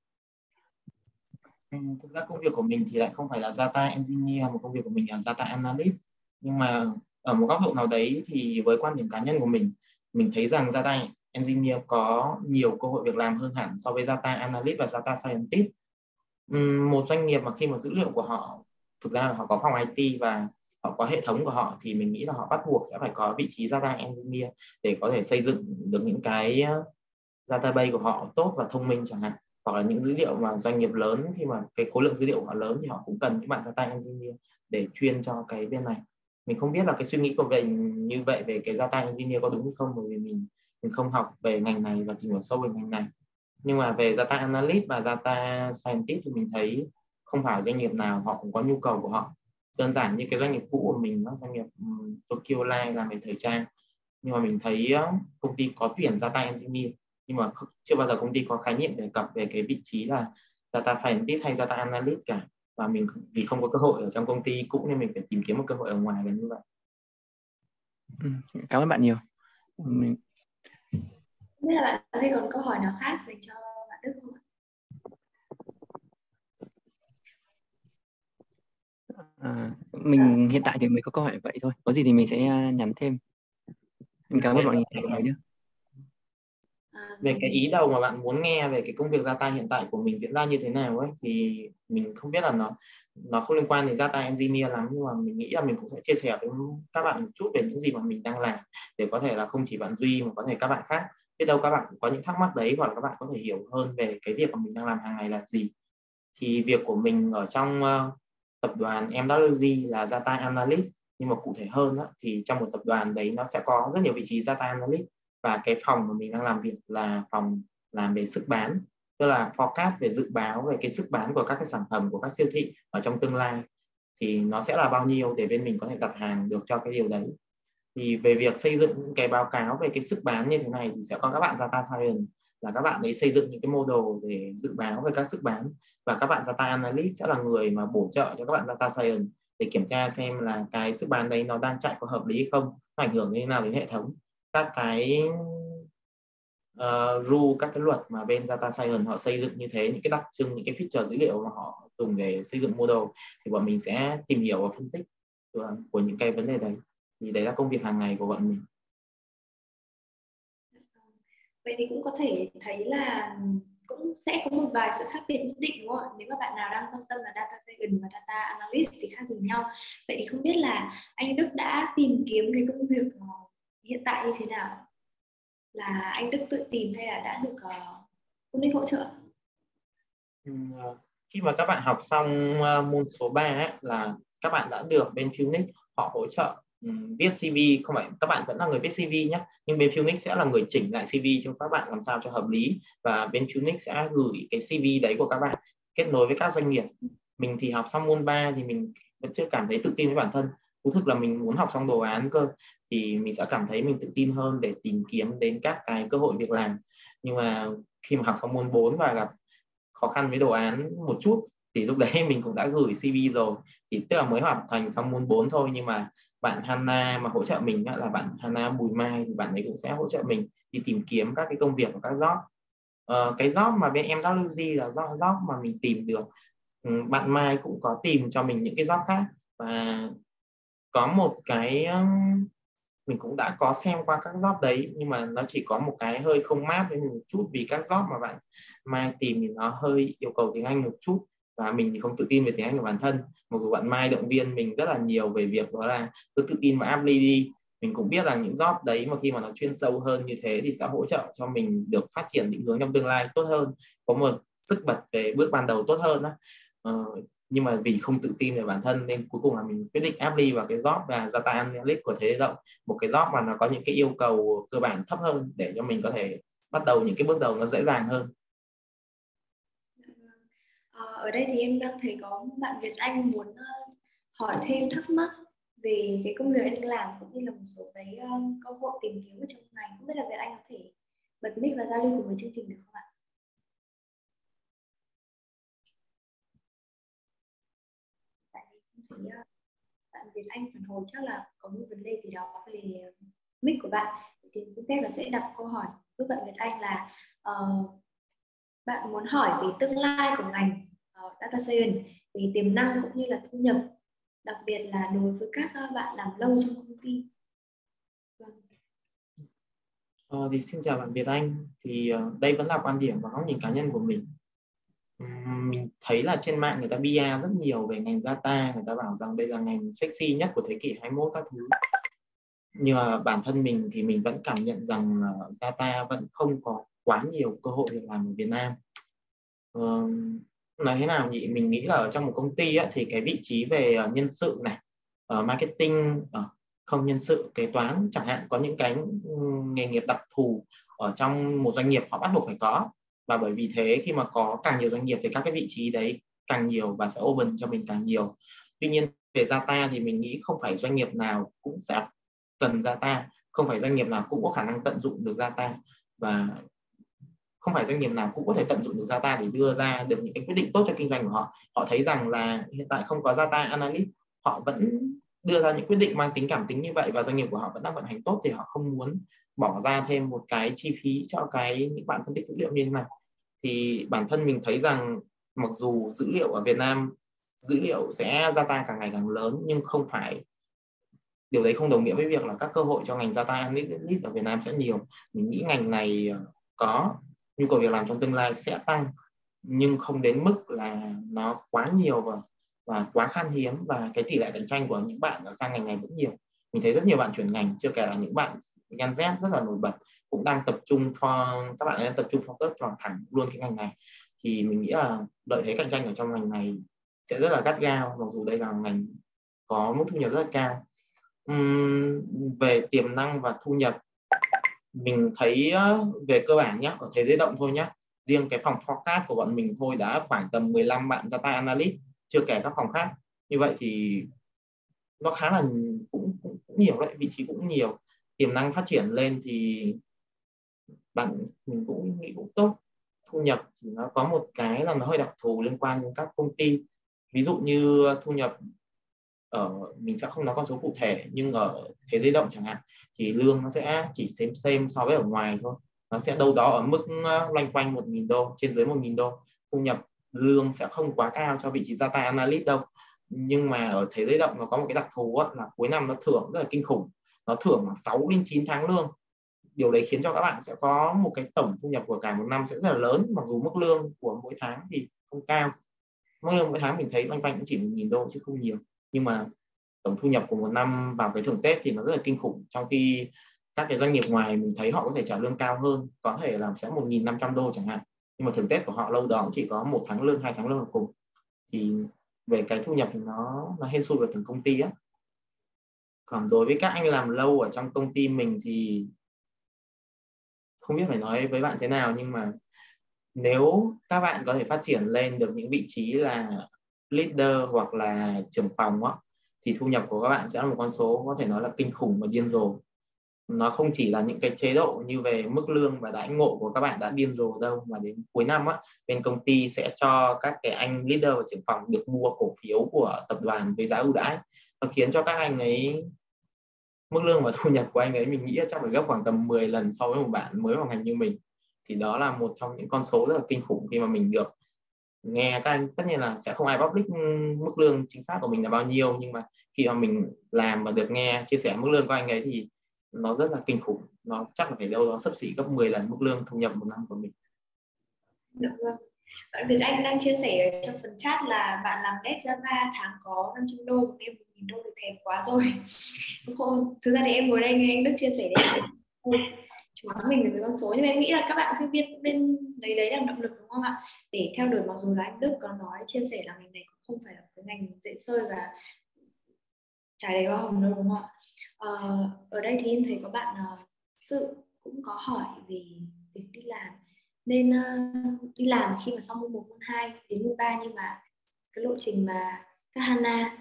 Thực ra công việc của mình thì lại không phải là data engineer, mà công việc của mình là data analyst. Nhưng mà ở một góc độ nào đấy thì với quan điểm cá nhân của mình thấy rằng data engineer có nhiều cơ hội việc làm hơn hẳn so với data analyst và data scientist. Một doanh nghiệp mà khi mà dữ liệu của họ, thực ra là họ có phòng IT và họ có hệ thống của họ, thì mình nghĩ là họ bắt buộc sẽ phải có vị trí data engineer để có thể xây dựng được những cái database của họ tốt và thông minh chẳng hạn, hoặc là những dữ liệu mà doanh nghiệp lớn, khi mà cái khối lượng dữ liệu của họ lớn thì họ cũng cần những bạn data engineer để chuyên cho cái bên này. Mình không biết là cái suy nghĩ của mình như vậy về cái data engineer có đúng hay không, bởi vì mình không học về ngành này và tìm hiểu sâu về ngành này. Nhưng mà về data analyst và data scientist thì mình thấy không phải doanh nghiệp nào họ cũng có nhu cầu của họ. Đơn giản như cái doanh nghiệp cũ của mình, doanh nghiệp Tokyo Line làm về thời trang, nhưng mà mình thấy công ty có tuyển data engineer, nhưng mà chưa bao giờ công ty có khái niệm đề cập về cái vị trí là data scientist hay data analyst cả. Và mình vì không có cơ hội ở trong công ty cũ nên mình phải tìm kiếm một cơ hội ở ngoài là như vậy. Cảm ơn bạn nhiều. Không biết là bạn có còn câu hỏi nào khác dành cho bạn Đức không ạ? Mình hiện tại thì mới có câu hỏi vậy thôi. Có gì thì mình sẽ nhắn thêm. Mình cảm ơn mọi người nhé. Về cái ý đầu mà bạn muốn nghe về cái công việc data hiện tại của mình diễn ra như thế nào ấy, thì mình không biết là nó không liên quan đến data engineer lắm, nhưng mà mình nghĩ là mình cũng sẽ chia sẻ với các bạn một chút về những gì mà mình đang làm, để có thể là không chỉ bạn Duy mà có thể các bạn khác, biết đâu các bạn cũng có những thắc mắc đấy, hoặc là các bạn có thể hiểu hơn về cái việc mà mình đang làm hàng ngày là gì. Thì việc của mình ở trong tập đoàn MWG là data analyst, nhưng mà cụ thể hơn đó, thì trong một tập đoàn đấy nó sẽ có rất nhiều vị trí data analyst, và cái phòng mà mình đang làm việc là phòng làm về sức bán, tức là forecast về dự báo về cái sức bán của các cái sản phẩm của các siêu thị ở trong tương lai, thì nó sẽ là bao nhiêu để bên mình có thể đặt hàng được cho cái điều đấy. Thì về việc xây dựng những cái báo cáo về cái sức bán như thế này thì sẽ có các bạn data science, là các bạn ấy xây dựng những cái model để dự báo về các sức bán, và các bạn data analyst sẽ là người mà bổ trợ cho các bạn data science để kiểm tra xem là cái sức bán đấy nó đang chạy có hợp lý không, nó ảnh hưởng như thế nào đến hệ thống, các cái rule, các cái luật mà bên data science họ xây dựng như thế, những cái đặc trưng, những cái feature dữ liệu mà họ dùng để xây dựng model, thì bọn mình sẽ tìm hiểu và phân tích của những cái vấn đề đấy. Thì đấy là công việc hàng ngày của bọn mình. Vậy thì cũng có thể thấy là cũng sẽ có một vài sự khác biệt nhất định, đúng không ạ? Nếu mà bạn nào đang quan tâm là data science và data analyst thì khác gì nhau. Vậy thì không biết là anh Đức đã tìm kiếm cái công việc hiện tại như thế nào? Là anh Đức tự tìm hay là đã được công ty hỗ trợ? Khi mà các bạn học xong môn số 3 ấy, là các bạn đã được bên Phoenix họ hỗ trợ viết CV. Không phải các bạn vẫn là người viết CV nhé, nhưng bên Phoenix sẽ là người chỉnh lại CV cho các bạn làm sao cho hợp lý, và bên Phoenix sẽ gửi cái CV đấy của các bạn kết nối với các doanh nghiệp. Mình thì học xong môn 3 thì mình vẫn chưa cảm thấy tự tin với bản thân. Thú thực là mình muốn học xong đồ án cơ, thì mình sẽ cảm thấy mình tự tin hơn để tìm kiếm đến các cái cơ hội việc làm. Nhưng mà khi mà học xong môn 4 và gặp khó khăn với đồ án một chút, thì lúc đấy mình cũng đã gửi CV rồi, thì tức là mới hoàn thành xong môn 4 thôi. Nhưng mà bạn Hana mà hỗ trợ mình là bạn Hana Bùi Mai, thì bạn ấy cũng sẽ hỗ trợ mình đi tìm kiếm các cái công việc và các job. Cái job mà bên MWG là job mà mình tìm được. Bạn Mai cũng có tìm cho mình những cái job khác, và có một cái mình cũng đã có xem qua các job đấy, nhưng mà nó chỉ có một cái hơi không mát với mình một chút, vì các job mà bạn Mai tìm thì nó hơi yêu cầu tiếng Anh một chút, và mình thì không tự tin về tiếng Anh của bản thân. Mặc dù bạn Mai động viên mình rất là nhiều về việc đó là cứ tự tin và apply đi. Mình cũng biết rằng những job đấy mà khi mà nó chuyên sâu hơn như thế thì sẽ hỗ trợ cho mình được phát triển định hướng trong tương lai tốt hơn, có một sức bật về bước ban đầu tốt hơn đó. Nhưng mà vì không tự tin về bản thân nên cuối cùng là mình quyết định apply vào cái job là data analyst của Thế Giới Động, một cái job mà nó có những cái yêu cầu cơ bản thấp hơn để cho mình có thể bắt đầu những cái bước đầu nó dễ dàng hơn. Ở đây thì em đang thấy có bạn Việt Anh muốn hỏi thêm thắc mắc về cái công việc anh làm, cũng như là một số cái cơ hội tìm kiếm ở trong ngành. Không biết là Việt Anh có thể bật mic và giao lưu cùng với chương trình được không ạ? Tại vì thấy bạn Việt Anh phản hồi chắc là có một vấn đề gì đó về mic của bạn, thì xin phép là sẽ đặt câu hỏi giúp bạn Việt Anh là bạn muốn hỏi về tương lai của ngành data science, về tiềm năng cũng như là thu nhập, đặc biệt là đối với các bạn làm lâu trong công ty. Thì xin chào bạn Việt Anh. Thì đây vẫn là quan điểm và góc nhìn cá nhân của mình. Mình thấy là trên mạng người ta PR rất nhiều về ngành data, người ta bảo rằng đây là ngành sexy nhất của thế kỷ 21 các thứ. Nhưng mà bản thân mình thì mình vẫn cảm nhận rằng data vẫn không có quá nhiều cơ hội việc làm ở Việt Nam. Nói thế nào nhỉ? Mình nghĩ là ở trong một công ty á, thì cái vị trí về nhân sự này, marketing, không nhân sự, kế toán chẳng hạn, có những cái nghề nghiệp đặc thù ở trong một doanh nghiệp họ bắt buộc phải có. Và bởi vì thế khi mà có càng nhiều doanh nghiệp thì các cái vị trí đấy càng nhiều và sẽ open cho mình càng nhiều. Tuy nhiên về data thì mình nghĩ không phải doanh nghiệp nào cũng sẽ cần data, không phải doanh nghiệp nào cũng có khả năng tận dụng được data, và không phải doanh nghiệp nào cũng có thể tận dụng được data để đưa ra được những cái quyết định tốt cho kinh doanh của họ. Họ thấy rằng là hiện tại không có data analyst, họ vẫn đưa ra những quyết định mang tính cảm tính như vậy và doanh nghiệp của họ vẫn đang vận hành tốt, thì họ không muốn bỏ ra thêm một cái chi phí cho những bạn phân tích dữ liệu như thế này. Thì bản thân mình thấy rằng mặc dù dữ liệu ở Việt Nam, dữ liệu sẽ data càng ngày càng lớn, nhưng không phải điều đấy không đồng nghĩa với việc là các cơ hội cho ngành data analytics ở Việt Nam sẽ nhiều. Mình nghĩ ngành này có nhu cầu việc làm trong tương lai sẽ tăng, nhưng không đến mức là nó quá nhiều và quá khan hiếm, và cái tỷ lệ cạnh tranh của những bạn ở sang ngành này vẫn nhiều. Mình thấy rất nhiều bạn chuyển ngành, chưa kể là những bạn Gen Z rất là nổi bật cũng đang tập trung các bạn đang tập trung focus vào thẳng luôn cái ngành này. Thì mình nghĩ là lợi thế cạnh tranh ở trong ngành này sẽ rất là gắt gao, mặc dù đây là ngành có mức thu nhập rất là cao. Về tiềm năng và thu nhập, mình thấy về cơ bản nhé, ở thế giới động thôi nhé, riêng cái phòng forecast của bọn mình thôi đã khoảng tầm 15 bạn data analyst, chưa kể các phòng khác. Như vậy thì nó khá là cũng nhiều đấy, vị trí cũng nhiều. Tiềm năng phát triển lên thì mình cũng nghĩ cũng tốt. Thu nhập thì nó có một cái là nó hơi đặc thù liên quan đến các công ty. Ví dụ như thu nhập mình sẽ không nói con số cụ thể, nhưng ở thế giới động chẳng hạn thì lương nó sẽ chỉ xem so với ở ngoài thôi, nó sẽ đâu đó ở mức loanh quanh 1.000 đô, trên dưới 1.000 đô. Thu nhập lương sẽ không quá cao cho vị trí data analyst đâu. Nhưng mà ở thế giới động nó có một cái đặc thù là cuối năm nó thưởng rất là kinh khủng, nó thưởng 6 đến 9 tháng lương. Điều đấy khiến cho các bạn sẽ có một cái tổng thu nhập của cả một năm sẽ rất là lớn, mặc dù mức lương của mỗi tháng thì không cao. Mức lương mỗi tháng mình thấy loanh quanh cũng chỉ 1.000 đô chứ không nhiều, nhưng mà tổng thu nhập của một năm vào cái thưởng Tết thì nó rất là kinh khủng. Trong khi các cái doanh nghiệp ngoài mình thấy họ có thể trả lương cao hơn, có thể là sẽ 1.500 đô chẳng hạn, nhưng mà thưởng Tết của họ lâu đó cũng chỉ có 1 tháng lương, 2 tháng lương là cùng. Thì về cái thu nhập thì nó hên xui vào từng công ty á. Còn đối với các anh làm lâu ở trong công ty mình thì không biết phải nói với bạn thế nào, nhưng mà nếu các bạn có thể phát triển lên được những vị trí là leader hoặc là trưởng phòng á, thì thu nhập của các bạn sẽ là một con số có thể nói là kinh khủng và điên rồ. Nó không chỉ là những cái chế độ như về mức lương và đãi ngộ của các bạn đã điên rồ đâu, mà đến cuối năm á, bên công ty sẽ cho các cái anh leader và trưởng phòng được mua cổ phiếu của tập đoàn với giá ưu đãi. Nó khiến cho các anh ấy, mức lương và thu nhập của anh ấy mình nghĩ chắc phải gấp khoảng tầm 10 lần so với một bạn mới vào ngành như mình. Thì đó là một trong những con số rất là kinh khủng khi mà mình được nghe các anh. Tất nhiên là sẽ không ai public mức lương chính xác của mình là bao nhiêu, nhưng mà khi mà mình làm và được nghe chia sẻ mức lương của anh ấy thì nó rất là kinh khủng. Nó chắc là phải đâu đó xấp xỉ gấp 10 lần mức lương thu nhập một năm của mình. Được vâng. Bạn Việt Anh đang chia sẻ ở trong phần chat là bạn làm dev Java tháng có 500 đô, em 1.000 đô thì thèm quá rồi. Thực ra thì em ngồi đây nghe anh Đức chia sẻ đấy, chúng mình với con số, nhưng mà em nghĩ là các bạn sinh viên cũng nên lấy đấy làm động lực, đúng không ạ, để theo đuổi. Mặc dù là anh Đức có nói chia sẻ là ngành này cũng không phải là cái ngành dễ sơi và trải đầy hoa hồng đâu, đúng không ạ? Ở đây thì em thấy có bạn sự cũng có hỏi về việc đi làm, nên đi làm khi mà xong môn 1, môn 2 đến môn 3, nhưng mà cái lộ trình mà các Hana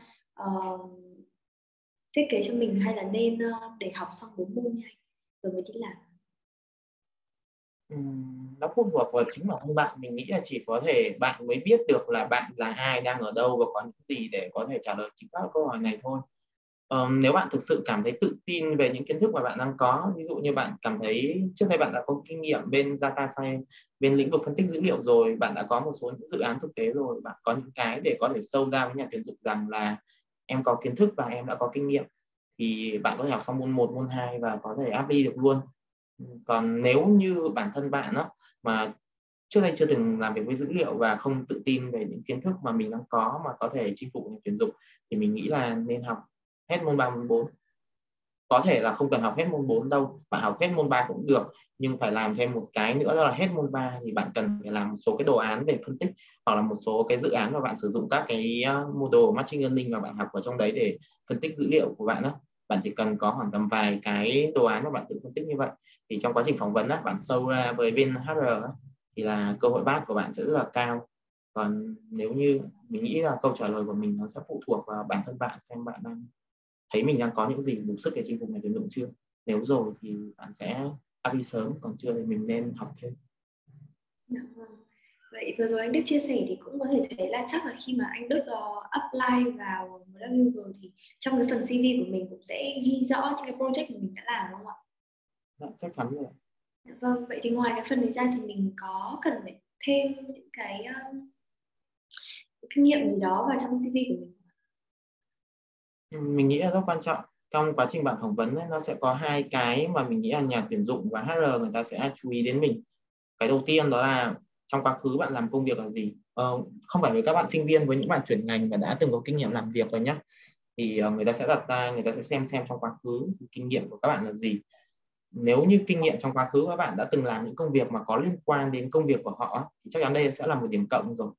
thiết kế cho mình, hay là nên để học xong 4 môn như anh rồi mới đi làm? Nó phụ thuộc vào chính bản thân bạn. Mình nghĩ là chỉ có thể bạn mới biết được là bạn là ai, đang ở đâu và có những gì để có thể trả lời chính xác câu hỏi này thôi. Nếu bạn thực sự cảm thấy tự tin về những kiến thức mà bạn đang có, ví dụ như bạn cảm thấy trước đây bạn đã có kinh nghiệm bên data science, bên lĩnh vực phân tích dữ liệu rồi, bạn đã có một số những dự án thực tế rồi, bạn có những cái để có thể show ra với nhà tuyển dụng rằng là em có kiến thức và em đã có kinh nghiệm, thì bạn có thể học xong môn 1, môn 2 và có thể apply được luôn. Còn nếu như bản thân bạn đó mà trước đây chưa từng làm việc với dữ liệu và không tự tin về những kiến thức mà mình đang có mà có thể chinh phục những tuyển dụng, thì mình nghĩ là nên học hết môn 3, môn 4. Có thể là không cần học hết môn 4 đâu, bạn học hết môn 3 cũng được, nhưng phải làm thêm một cái nữa, đó là hết môn 3 thì bạn cần phải làm một số cái đồ án về phân tích, hoặc là một số cái dự án mà bạn sử dụng các cái model machine learning mà bạn học ở trong đấy để phân tích dữ liệu của bạn đó. Bạn chỉ cần có khoảng tầm vài cái đồ án mà bạn tự phân tích như vậy, thì trong quá trình phỏng vấn bạn show ra với bên HR thì là cơ hội pass của bạn sẽ rất là cao. Còn nếu như mình nghĩ là câu trả lời của mình nó sẽ phụ thuộc vào bản thân bạn, xem bạn đang thấy mình đang có những gì đủ sức để chinh phục ngành tuyển dụng chưa. Nếu rồi thì bạn sẽ up đi sớm, còn chưa thì mình nên học thêm. Dạ vâng. Vậy vừa rồi anh Đức chia sẻ thì cũng có thể thấy là chắc là khi mà anh Đức apply vào MWG thì trong cái phần CV của mình cũng sẽ ghi rõ những cái project mà mình đã làm, đúng không ạ? Dạ, chắc chắn rồi. Dạ vâng. Vậy thì ngoài cái phần này ra thì mình có cần phải thêm những cái kinh nghiệm gì đó vào trong CV của mình? Mình nghĩ là rất quan trọng. Trong quá trình bạn phỏng vấn ấy, nó sẽ có hai cái mà mình nghĩ là nhà tuyển dụng và HR người ta sẽ chú ý đến mình. Cái đầu tiên đó là trong quá khứ bạn làm công việc là gì. Không phải với các bạn sinh viên, với những bạn chuyển ngành và đã từng có kinh nghiệm làm việc rồi nhé, thì người ta sẽ đặt ra, người ta sẽ xem trong quá khứ thì kinh nghiệm của các bạn là gì. Nếu như kinh nghiệm trong quá khứ các bạn đã từng làm những công việc mà có liên quan đến công việc của họ thì chắc chắn đây sẽ là một điểm cộng rồi.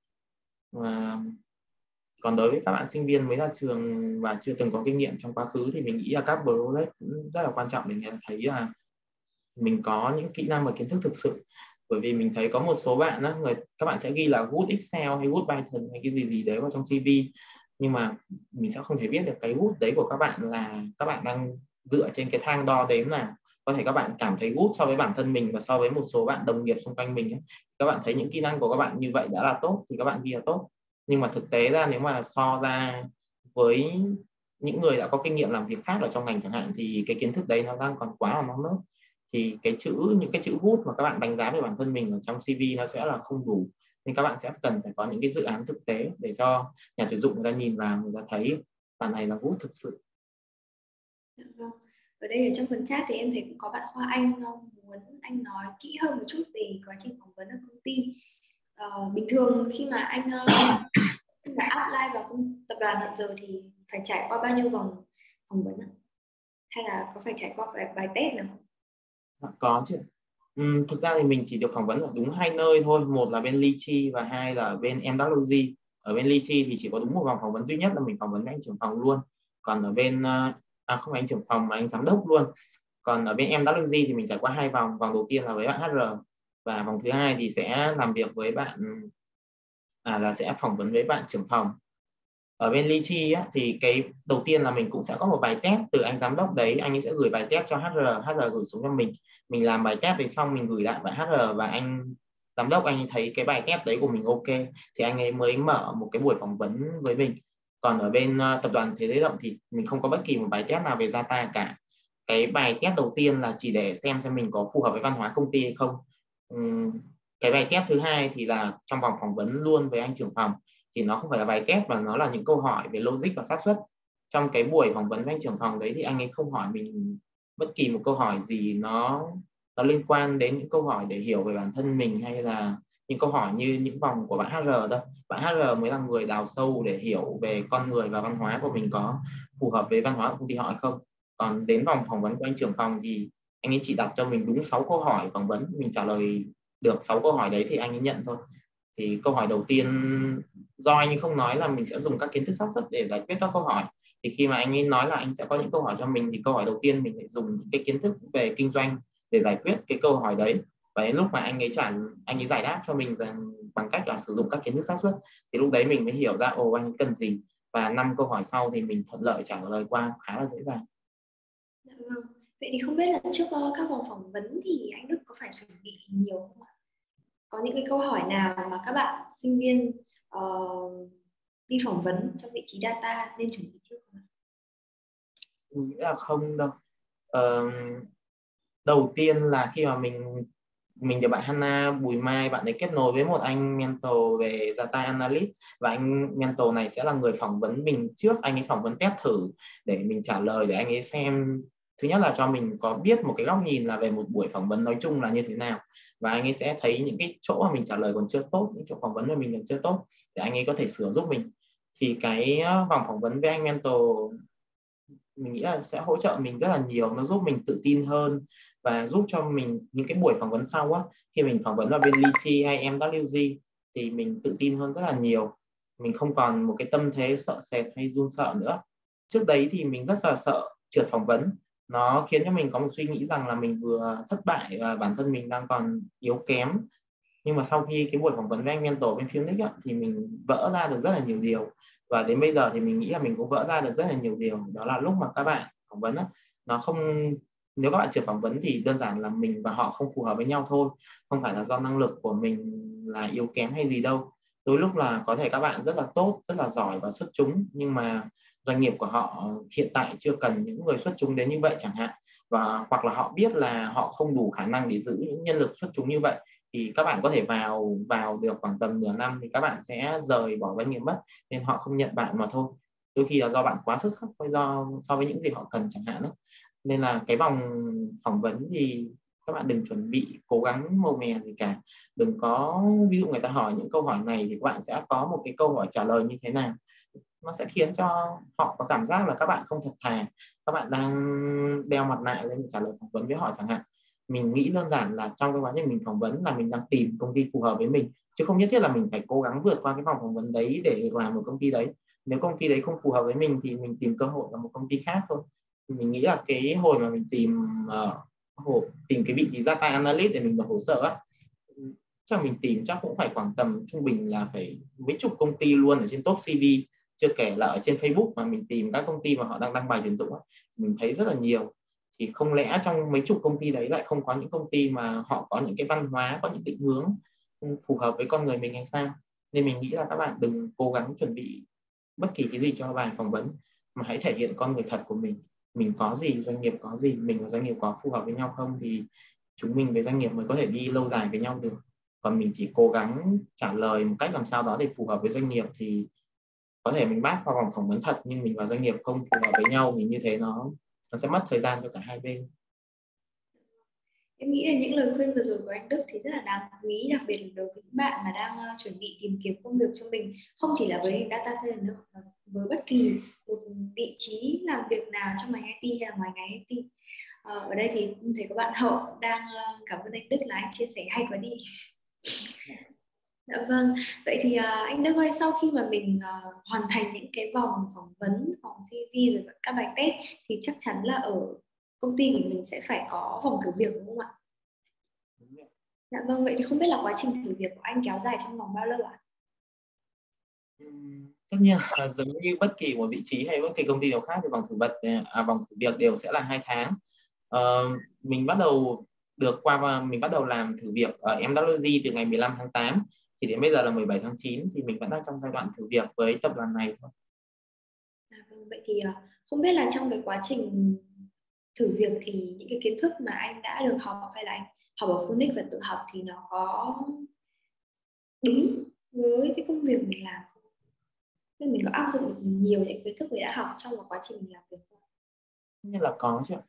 Còn đối với các bạn sinh viên mới ra trường và chưa từng có kinh nghiệm trong quá khứ thì mình nghĩ là các project cũng rất là quan trọng để người ta thấy là mình có những kỹ năng và kiến thức thực sự. Bởi vì mình thấy có một số bạn đó, các bạn sẽ ghi là good Excel hay good Python hay cái gì đấy vào trong CV, nhưng mà mình sẽ không thể biết được cái good đấy của các bạn là các bạn đang dựa trên cái thang đo đếm nào. Có thể các bạn cảm thấy good so với bản thân mình và so với một số bạn đồng nghiệp xung quanh mình ấy. Các bạn thấy những kỹ năng của các bạn như vậy đã là tốt thì các bạn ghi là tốt, nhưng mà thực tế ra nếu mà so ra với những người đã có kinh nghiệm làm việc khác ở trong ngành chẳng hạn thì cái kiến thức đấy nó đang còn quá là non nớt, thì những cái chữ good mà các bạn đánh giá về bản thân mình ở trong CV nó sẽ là không đủ, nên các bạn sẽ cần phải có những cái dự án thực tế để cho nhà tuyển dụng người ta nhìn vào, người ta thấy bạn này là good thực sự. Dạ vâng. Ở đây ở trong phần chat thì em thấy cũng có bạn Hoa Anh muốn anh nói kỹ hơn một chút về quá trình phỏng vấn ở công ty. Bình thường khi mà anh đã apply vào tập đoàn hiện giờ thì phải trải qua bao nhiêu vòng phỏng vấn ạ? Hay là có phải trải qua bài test nào? Có chứ. Thực ra thì mình chỉ được phỏng vấn ở đúng hai nơi thôi, một là bên Lychee và hai là bên MWG. Ở bên Lychee thì chỉ có đúng một vòng phỏng vấn duy nhất là mình phỏng vấn với anh trưởng phòng luôn, còn ở bên không phải anh trưởng phòng mà anh giám đốc luôn. Còn ở bên MWG thì mình trải qua hai vòng, vòng đầu tiên là với bạn HR và vòng thứ hai thì sẽ làm việc với bạn là sẽ phỏng vấn với bạn trưởng phòng. Ở bên Lychee á, thì cái đầu tiên là mình cũng sẽ có một bài test từ anh giám đốc đấy, anh ấy sẽ gửi bài test cho HR gửi xuống cho mình làm bài test thì xong mình gửi lại bạn HR và anh giám đốc anh ấy thấy cái bài test đấy của mình ok thì anh ấy mới mở một cái buổi phỏng vấn với mình. Còn ở bên tập đoàn Thế Giới Động thì mình không có bất kỳ một bài test nào về data cả. Cái bài test đầu tiên là chỉ để xem mình có phù hợp với văn hóa công ty hay không. Cái bài test thứ hai thì là trong vòng phỏng vấn luôn với anh trưởng phòng, thì nó không phải là bài test mà nó là những câu hỏi về logic và xác suất. Trong cái buổi phỏng vấn với anh trưởng phòng đấy thì anh ấy không hỏi mình bất kỳ một câu hỏi gì nó liên quan đến những câu hỏi để hiểu về bản thân mình hay là những câu hỏi như những vòng của bạn HR đâu. Bạn HR mới là người đào sâu để hiểu về con người và văn hóa của mình có phù hợp với văn hóa của công ty họ hay không. Còn đến vòng phỏng vấn của anh trưởng phòng thì anh ấy chỉ đặt cho mình đúng 6 câu hỏi phỏng vấn, mình trả lời được 6 câu hỏi đấy thì anh ấy nhận thôi. Thì câu hỏi đầu tiên do anh ấy không nói là mình sẽ dùng các kiến thức xác suất để giải quyết các câu hỏi, thì khi mà anh ấy nói là anh sẽ có những câu hỏi cho mình thì câu hỏi đầu tiên mình phải dùng những cái kiến thức về kinh doanh để giải quyết cái câu hỏi đấy. Và đến lúc mà anh ấy giải đáp cho mình rằng bằng cách là sử dụng các kiến thức xác suất thì lúc đấy mình mới hiểu ra anh ấy cần gì, và 5 câu hỏi sau thì mình thuận lợi trả lời qua khá là dễ dàng. Dạ vâng. Vậy thì không biết là trước các vòng phỏng vấn thì anh Đức có phải chuẩn bị nhiều không ạ? Có những cái câu hỏi nào mà các bạn sinh viên đi phỏng vấn trong vị trí data nên chuẩn bị trước không ạ? Mình nghĩ là không đâu. Đầu tiên là khi mà mình được bạn Hana Bùi Mai, bạn ấy kết nối với một anh mentor về data analyst, và anh mentor này sẽ là người phỏng vấn mình trước. Anh ấy phỏng vấn test thử để mình trả lời, để anh ấy xem, thứ nhất là cho mình có biết một cái góc nhìn là về một buổi phỏng vấn nói chung là như thế nào, và anh ấy sẽ thấy những cái chỗ mà mình trả lời còn chưa tốt, những chỗ phỏng vấn mà mình còn chưa tốt để anh ấy có thể sửa giúp mình. Thì cái vòng phỏng vấn với anh mentor mình nghĩ là sẽ hỗ trợ mình rất là nhiều, nó giúp mình tự tin hơn và giúp cho mình những cái buổi phỏng vấn sau á, khi mình phỏng vấn vào bên Lychee hay MWG thì mình tự tin hơn rất là nhiều. Mình không còn một cái tâm thế sợ sệt hay run sợ nữa. Trước đấy thì mình rất là sợ trượt phỏng vấn, nó khiến cho mình có một suy nghĩ rằng là mình vừa thất bại và bản thân mình đang còn yếu kém, Nhưng mà sau khi cái buổi phỏng vấn với anh mentor bên Phoenix á, thì mình vỡ ra được rất là nhiều điều, và đến bây giờ thì mình nghĩ là mình cũng vỡ ra được rất là nhiều điều. Đó là lúc mà các bạn phỏng vấn á, nó không, nếu các bạn trượt phỏng vấn thì đơn giản là mình và họ không phù hợp với nhau thôi, không phải là do năng lực của mình là yếu kém hay gì đâu. Đôi lúc là có thể các bạn rất là tốt, rất là giỏi và xuất chúng, nhưng mà doanh nghiệp của họ hiện tại chưa cần những người xuất chúng đến như vậy chẳng hạn, và hoặc là họ biết là họ không đủ khả năng để giữ những nhân lực xuất chúng như vậy, thì các bạn có thể vào được khoảng tầm nửa năm thì các bạn sẽ rời bỏ doanh nghiệp mất, nên họ không nhận bạn mà thôi. Đôi khi là do bạn quá xuất sắc so với những gì họ cần chẳng hạn đó. Nên là cái vòng phỏng vấn thì các bạn đừng chuẩn bị cố gắng màu mè gì cả. Đừng có, ví dụ người ta hỏi những câu hỏi này thì các bạn sẽ có một cái câu hỏi trả lời như thế nào, nó sẽ khiến cho họ có cảm giác là các bạn không thật thà, các bạn đang đeo mặt nạ lên trả lời phỏng vấn với họ chẳng hạn. Mình nghĩ đơn giản là trong cái quá trình mình phỏng vấn là mình đang tìm công ty phù hợp với mình, chứ không nhất thiết là mình phải cố gắng vượt qua cái vòng phỏng vấn đấy để được làm một công ty đấy. Nếu công ty đấy không phù hợp với mình thì mình tìm cơ hội ở một công ty khác thôi. Mình nghĩ là cái hồi mà mình tìm cái vị trí data analyst để mình nộp hồ sơ á, chắc mình tìm chắc cũng phải khoảng tầm trung bình là phải mấy chục công ty luôn ở trên top CV, chưa kể là ở trên Facebook mà mình tìm các công ty mà họ đang đăng bài tuyển dụng á, mình thấy rất là nhiều. Thì không lẽ trong mấy chục công ty đấy lại không có những công ty mà họ có những cái văn hóa, có những định hướng phù hợp với con người mình hay sao? Nên mình nghĩ là các bạn đừng cố gắng chuẩn bị bất kỳ cái gì cho bài phỏng vấn, mà hãy thể hiện con người thật của mình có gì, doanh nghiệp có gì, mình và doanh nghiệp có phù hợp với nhau không, thì chúng mình với doanh nghiệp mới có thể đi lâu dài với nhau được. Còn mình chỉ cố gắng trả lời một cách làm sao đó để phù hợp với doanh nghiệp thì có thể mình bắt vào vòng phỏng vấn thật, nhưng mình và doanh nghiệp không phù hợp với nhau thì như thế nó sẽ mất thời gian cho cả hai bên. Em nghĩ là những lời khuyên vừa rồi của anh Đức thì rất là đáng quý, đặc biệt là đối với những bạn mà đang chuẩn bị tìm kiếm công việc cho mình, không chỉ là với data science nữa, mà với bất kỳ một vị trí làm việc nào trong ngành IT hay là ngoài ngành IT. Ở đây thì thấy có bạn Hậu đang cảm ơn anh Đức là anh chia sẻ hay quá đi. Dạ vâng, vậy thì anh Đức ơi, sau khi mà mình hoàn thành những cái vòng phỏng vấn, vòng CV rồi các bài test thì chắc chắn là ở công ty của mình sẽ phải có vòng thử việc đúng không ạ? Dạ vâng, vậy thì không biết là quá trình thử việc của anh kéo dài trong vòng bao lâu ạ? Tất nhiên là giống như bất kỳ một vị trí hay bất kỳ công ty nào khác thì vòng thử việc đều sẽ là 2 tháng. Mình bắt đầu làm thử việc ở MWG từ ngày 15 tháng 8, thì đến bây giờ là 17 tháng 9 thì mình vẫn đang trong giai đoạn thử việc với tập đoàn này thôi. Vâng, vậy thì không biết là trong cái quá trình thử việc thì những cái kiến thức mà anh đã được học hay là anh học ở Phoenix và tự học thì nó có đúng với cái công việc mình làm không? Thì mình có áp dụng được nhiều những kiến thức mình đã học trong một quá trình mình làm việc không? Như là có chứ.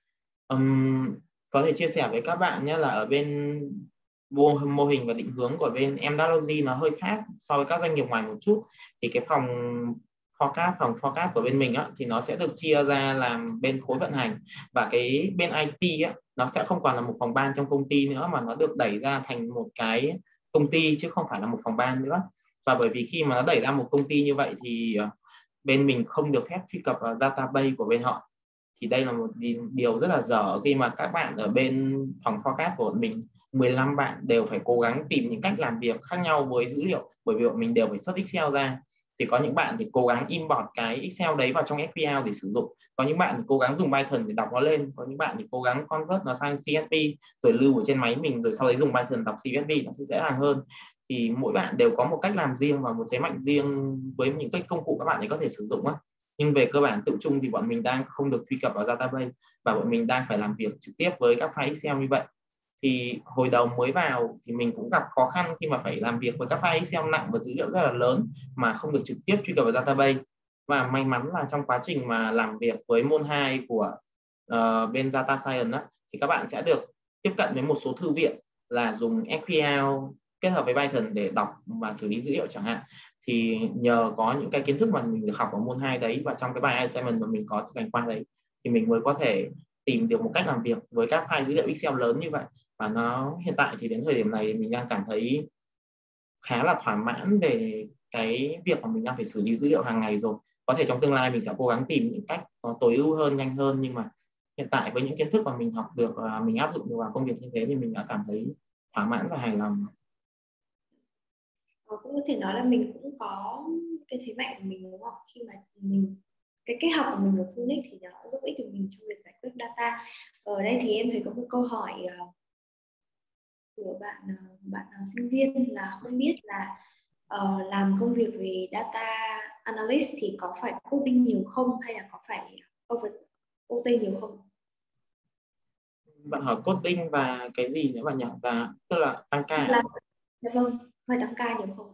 Có thể chia sẻ với các bạn nhé, là ở bên mô hình và định hướng của bên MWG nó hơi khác so với các doanh nghiệp ngoài một chút. Thì cái phòng forecast của bên mình á, thì nó sẽ được chia ra làm bên khối vận hành, và cái bên IT á, nó sẽ không còn là một phòng ban trong công ty nữa, mà nó được đẩy ra thành một cái công ty chứ không phải là một phòng ban nữa. Và bởi vì khi mà nó đẩy ra một công ty như vậy thì bên mình không được phép truy cập vào database của bên họ. Thì đây là một điều rất là dở khi mà các bạn ở bên phòng forecast của mình 15 bạn đều phải cố gắng tìm những cách làm việc khác nhau với dữ liệu, bởi vì bọn mình đều phải xuất Excel ra. Thì có những bạn thì cố gắng import cái Excel đấy vào trong SQL để sử dụng, có những bạn thì cố gắng dùng Python để đọc nó lên, có những bạn thì cố gắng convert nó sang CSV rồi lưu ở trên máy mình, rồi sau đấy dùng Python đọc CSV nó sẽ dễ dàng hơn. Thì mỗi bạn đều có một cách làm riêng và một thế mạnh riêng với những cái công cụ các bạn ấy có thể sử dụng á. Nhưng về cơ bản tự chung thì bọn mình đang không được truy cập vào database, và bọn mình đang phải làm việc trực tiếp với các file Excel như vậy. Thì hồi đầu mới vào thì mình cũng gặp khó khăn khi mà phải làm việc với các file Excel nặng và dữ liệu rất là lớn mà không được trực tiếp truy cập vào database. Và may mắn là trong quá trình mà làm việc với môn 2 của bên Data Science á, thì các bạn sẽ được tiếp cận với một số thư viện là dùng SQL kết hợp với Python để đọc và xử lý dữ liệu chẳng hạn. Thì nhờ có những cái kiến thức mà mình được học ở môn 2 đấy, và trong cái bài assignment mà mình có thực hành qua đấy, thì mình mới có thể tìm được một cách làm việc với các file dữ liệu Excel lớn như vậy. Và nó hiện tại thì đến thời điểm này mình đang cảm thấy khá là thỏa mãn về cái việc mà mình đang phải xử lý dữ liệu hàng ngày rồi. Có thể trong tương lai mình sẽ cố gắng tìm những cách có tối ưu hơn, nhanh hơn, nhưng mà hiện tại với những kiến thức mà mình học được và mình áp dụng được vào công việc như thế thì mình đã cảm thấy thỏa mãn và hài lòng. cũng có thể nói là mình cũng có cái thế mạnh của mình, đúng không? Khi mà mình cái học của mình ở Phoenix thì nó giúp ích được mình trong việc giải quyết data. Ở đây thì em thấy có một câu hỏi của bạn sinh viên là không biết là làm công việc về data analyst thì có phải coding nhiều không, hay là có phải OT nhiều không? Bạn hỏi coding và cái gì nữa bạn nhỉ? Và tức là tăng ca. Dạ vâng, phải tăng ca nhiều không?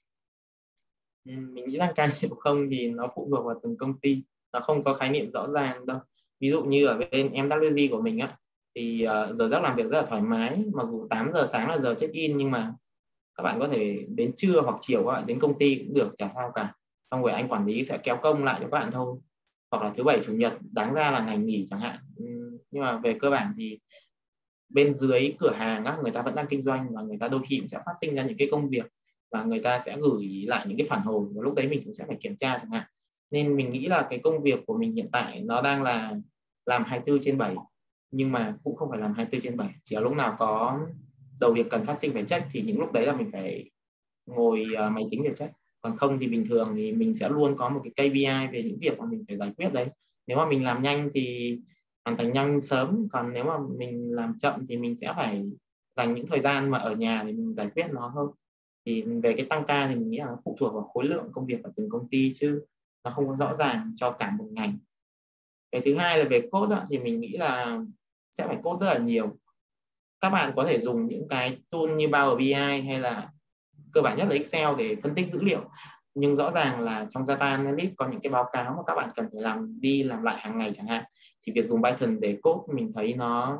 Mình nghĩ tăng ca nhiều không thì nó phụ thuộc vào từng công ty, nó không có khái niệm rõ ràng đâu. Ví dụ như ở bên MWG của mình á, thì giờ giấc làm việc rất là thoải mái, mặc dù 8 giờ sáng là giờ check in, nhưng mà các bạn có thể đến trưa hoặc chiều các bạn đến công ty cũng được, chả sao cả. Xong rồi anh quản lý sẽ kéo công lại cho các bạn thôi, hoặc là thứ bảy chủ nhật đáng ra là ngày nghỉ chẳng hạn. Nhưng mà về cơ bản thì bên dưới cửa hàng á, người ta vẫn đang kinh doanh và người ta đôi khi cũng sẽ phát sinh ra những cái công việc và người ta sẽ gửi lại những cái phản hồi, và lúc đấy mình cũng sẽ phải kiểm tra chẳng hạn. Nên mình nghĩ là cái công việc của mình hiện tại nó đang là làm 24/7, nhưng mà cũng không phải làm 24/7, chỉ là lúc nào có đầu việc cần phát sinh phải check thì những lúc đấy là mình phải ngồi máy tính để check. Còn không thì bình thường thì mình sẽ luôn có một cái KPI về những việc mà mình phải giải quyết đấy. Nếu mà mình làm nhanh thì hoàn thành nhanh sớm, còn nếu mà mình làm chậm thì mình sẽ phải dành những thời gian mà ở nhà để mình giải quyết nó hơn. Thì về cái tăng ca thì mình nghĩ là nó phụ thuộc vào khối lượng công việc ở từng công ty, chứ nó không có rõ ràng cho cả một ngành. Cái thứ hai là về code đó, thì mình nghĩ là sẽ phải code rất là nhiều. Các bạn có thể dùng những cái tool như Power BI hay là cơ bản nhất là Excel để phân tích dữ liệu, nhưng rõ ràng là trong data analyst có những cái báo cáo mà các bạn cần phải làm lại hàng ngày chẳng hạn, thì việc dùng Python để code mình thấy nó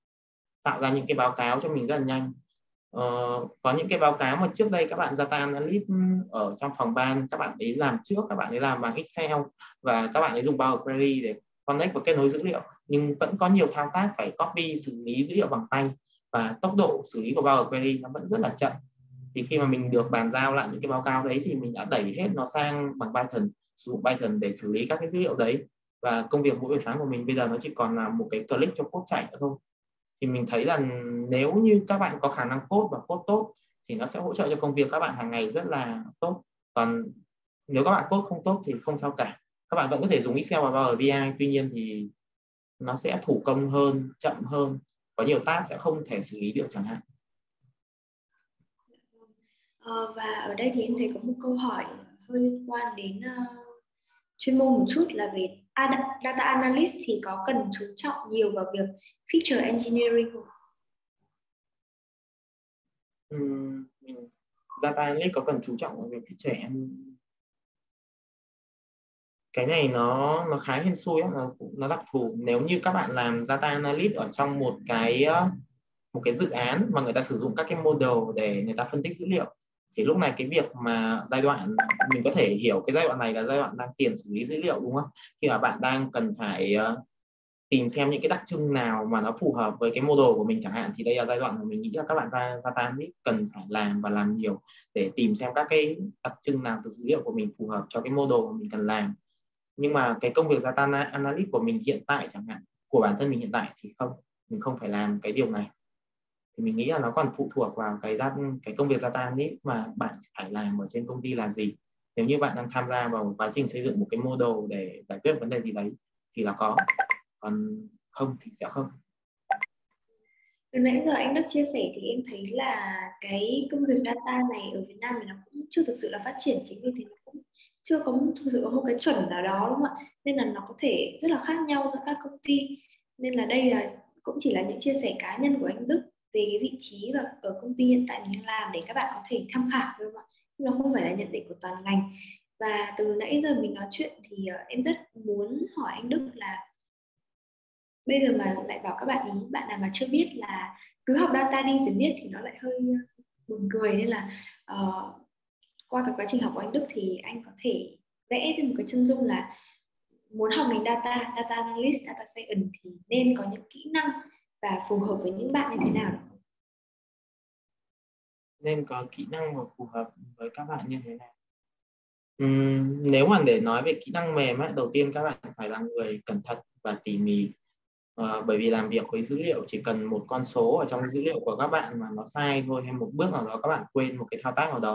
tạo ra những cái báo cáo cho mình rất là nhanh. Có những cái báo cáo mà trước đây các bạn data analyst ở trong phòng ban các bạn ấy làm trước, các bạn ấy làm bằng Excel và các bạn ấy dùng Power Query để connect và kết nối dữ liệu, nhưng vẫn có nhiều thao tác phải copy xử lý dữ liệu bằng tay, và tốc độ xử lý của Power Query nó vẫn rất là chậm. Thì khi mà mình được bàn giao lại những cái báo cáo đấy thì mình đã đẩy hết nó sang bằng Python, sử dụng Python để xử lý các cái dữ liệu đấy, và công việc mỗi buổi sáng của mình bây giờ nó chỉ còn là một cái click cho code chạy nữa thôi. Thì mình thấy là nếu như các bạn có khả năng code và code tốt thì nó sẽ hỗ trợ cho công việc các bạn hàng ngày rất là tốt. Còn nếu các bạn code không tốt thì không sao cả, các bạn vẫn có thể dùng Excel và Power BI, tuy nhiên thì nó sẽ thủ công hơn, chậm hơn, có nhiều task sẽ không thể xử lý được chẳng hạn. Và ở đây thì em thấy có một câu hỏi hơi liên quan đến chuyên môn một chút là về data analyst thì có cần chú trọng nhiều vào việc feature engineering không? Data analyst có cần chú trọng vào việc feature em? Cái này nó khá hên xui, nó đặc thù. Nếu như các bạn làm data analyst ở trong một cái dự án mà người ta sử dụng các cái model để người ta phân tích dữ liệu, thì lúc này cái việc mà giai đoạn mình có thể hiểu cái giai đoạn này là giai đoạn đang tiền xử lý dữ liệu, đúng không? Khi mà bạn đang cần phải tìm xem những cái đặc trưng nào mà nó phù hợp với cái model của mình chẳng hạn, thì đây là giai đoạn mà mình nghĩ là các bạn data analyst cần phải làm và làm nhiều để tìm xem các cái đặc trưng nào từ dữ liệu của mình phù hợp cho cái model mà mình cần làm. Nhưng mà cái công việc data analyst của mình hiện tại chẳng hạn, của bản thân mình hiện tại thì không, mình không phải làm cái điều này. Thì mình nghĩ là nó còn phụ thuộc vào cái công việc data analyst mà bạn phải làm ở trên công ty là gì. Nếu như bạn đang tham gia vào quá trình xây dựng một cái model để giải quyết vấn đề gì đấy thì là có, còn không thì sẽ không. Từ nãy giờ anh Đức chia sẻ thì em thấy là cái công việc data này ở Việt Nam thì nó cũng chưa thực sự là phát triển, chính vì thế nó cũng chưa có thực sự có một cái chuẩn nào đó, đúng không ạ? Nên là nó có thể rất là khác nhau giữa các công ty. Nên là đây là cũng chỉ là những chia sẻ cá nhân của anh Đức về cái vị trí và ở công ty hiện tại mình đang làm để các bạn có thể tham khảo, đúng không ạ? Nhưng nó không phải là nhận định của toàn ngành. Và từ nãy giờ mình nói chuyện thì em rất muốn hỏi anh Đức là bây giờ mà lại bảo các bạn nào mà chưa biết là cứ học data đi rồi biết thì nó lại hơi buồn cười, nên là qua cái quá trình học của anh Đức thì anh có thể vẽ thêm một cái chân dung là muốn học ngành data analyst, data science thì nên có những kỹ năng và phù hợp với những bạn như thế nào được không? Nên có kỹ năng và phù hợp với các bạn như thế nào? Nếu mà để nói về kỹ năng mềm ấy, đầu tiên các bạn phải là người cẩn thận và tỉ mỉ. Bởi vì làm việc với dữ liệu chỉ cần một con số ở trong dữ liệu của các bạn mà nó sai thôi, hay một bước nào đó các bạn quên một cái thao tác nào đó,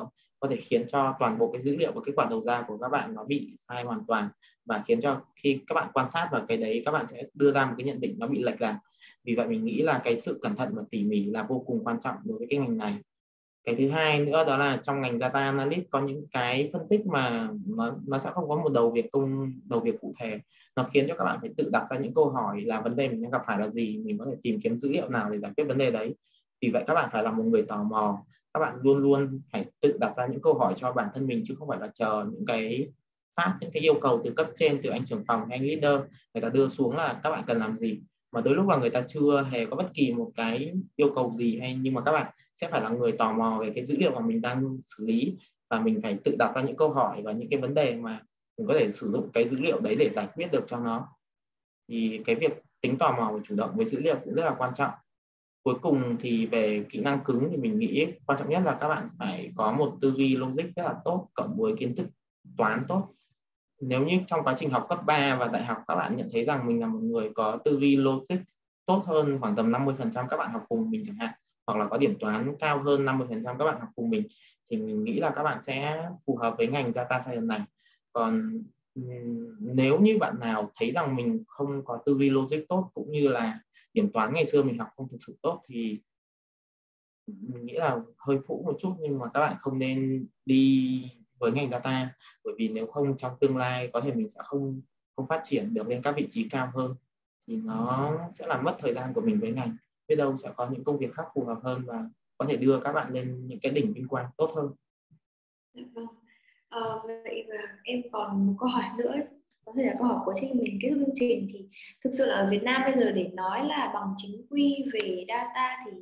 có thể khiến cho toàn bộ cái dữ liệu và kết quả đầu ra của các bạn nó bị sai hoàn toàn, và khiến cho khi các bạn quan sát vào cái đấy các bạn sẽ đưa ra một cái nhận định nó bị lệch lạc. Vì vậy mình nghĩ là cái sự cẩn thận và tỉ mỉ là vô cùng quan trọng đối với cái ngành này. Cái thứ hai nữa đó là trong ngành data analyst có những cái phân tích mà nó sẽ không có một đầu việc cụ thể, nó khiến cho các bạn phải tự đặt ra những câu hỏi là vấn đề mình đang gặp phải là gì, mình có thể tìm kiếm dữ liệu nào để giải quyết vấn đề đấy. Vì vậy các bạn phải là một người tò mò, các bạn luôn luôn phải tự đặt ra những câu hỏi cho bản thân mình, chứ không phải là chờ những cái yêu cầu từ cấp trên, từ anh trưởng phòng hay anh leader người ta đưa xuống là các bạn cần làm gì, mà đôi lúc là người ta chưa hề có bất kỳ một cái yêu cầu gì, nhưng mà các bạn sẽ phải là người tò mò về cái dữ liệu mà mình đang xử lý, và mình phải tự đặt ra những câu hỏi và những cái vấn đề mà mình có thể sử dụng cái dữ liệu đấy để giải quyết được cho nó. Thì cái việc tính tò mò và chủ động với dữ liệu cũng rất là quan trọng. Cuối cùng thì về kỹ năng cứng thì mình nghĩ quan trọng nhất là các bạn phải có một tư duy logic rất là tốt cộng với kiến thức toán tốt. Nếu như trong quá trình học cấp 3 và đại học các bạn nhận thấy rằng mình là một người có tư duy logic tốt hơn khoảng tầm 50% các bạn học cùng mình chẳng hạn, hoặc là có điểm toán cao hơn 50% các bạn học cùng mình, thì mình nghĩ là các bạn sẽ phù hợp với ngành data science này. Còn nếu như bạn nào thấy rằng mình không có tư duy logic tốt, cũng như là điểm toán ngày xưa mình học không thực sự tốt, thì mình nghĩ là hơi phũ một chút, nhưng mà các bạn không nên đi với ngành data, bởi vì nếu không trong tương lai có thể mình sẽ không phát triển được lên các vị trí cao hơn, thì nó sẽ làm mất thời gian của mình với ngành. Biết đâu sẽ có những công việc khác phù hợp hơn và có thể đưa các bạn lên những cái đỉnh vinh quang tốt hơn. Vâng. Vậy và em còn một câu hỏi nữa, có thể là câu hỏi của mình kết thúc chương trình. Thì thực sự là ở Việt Nam bây giờ để nói là bằng chính quy về data thì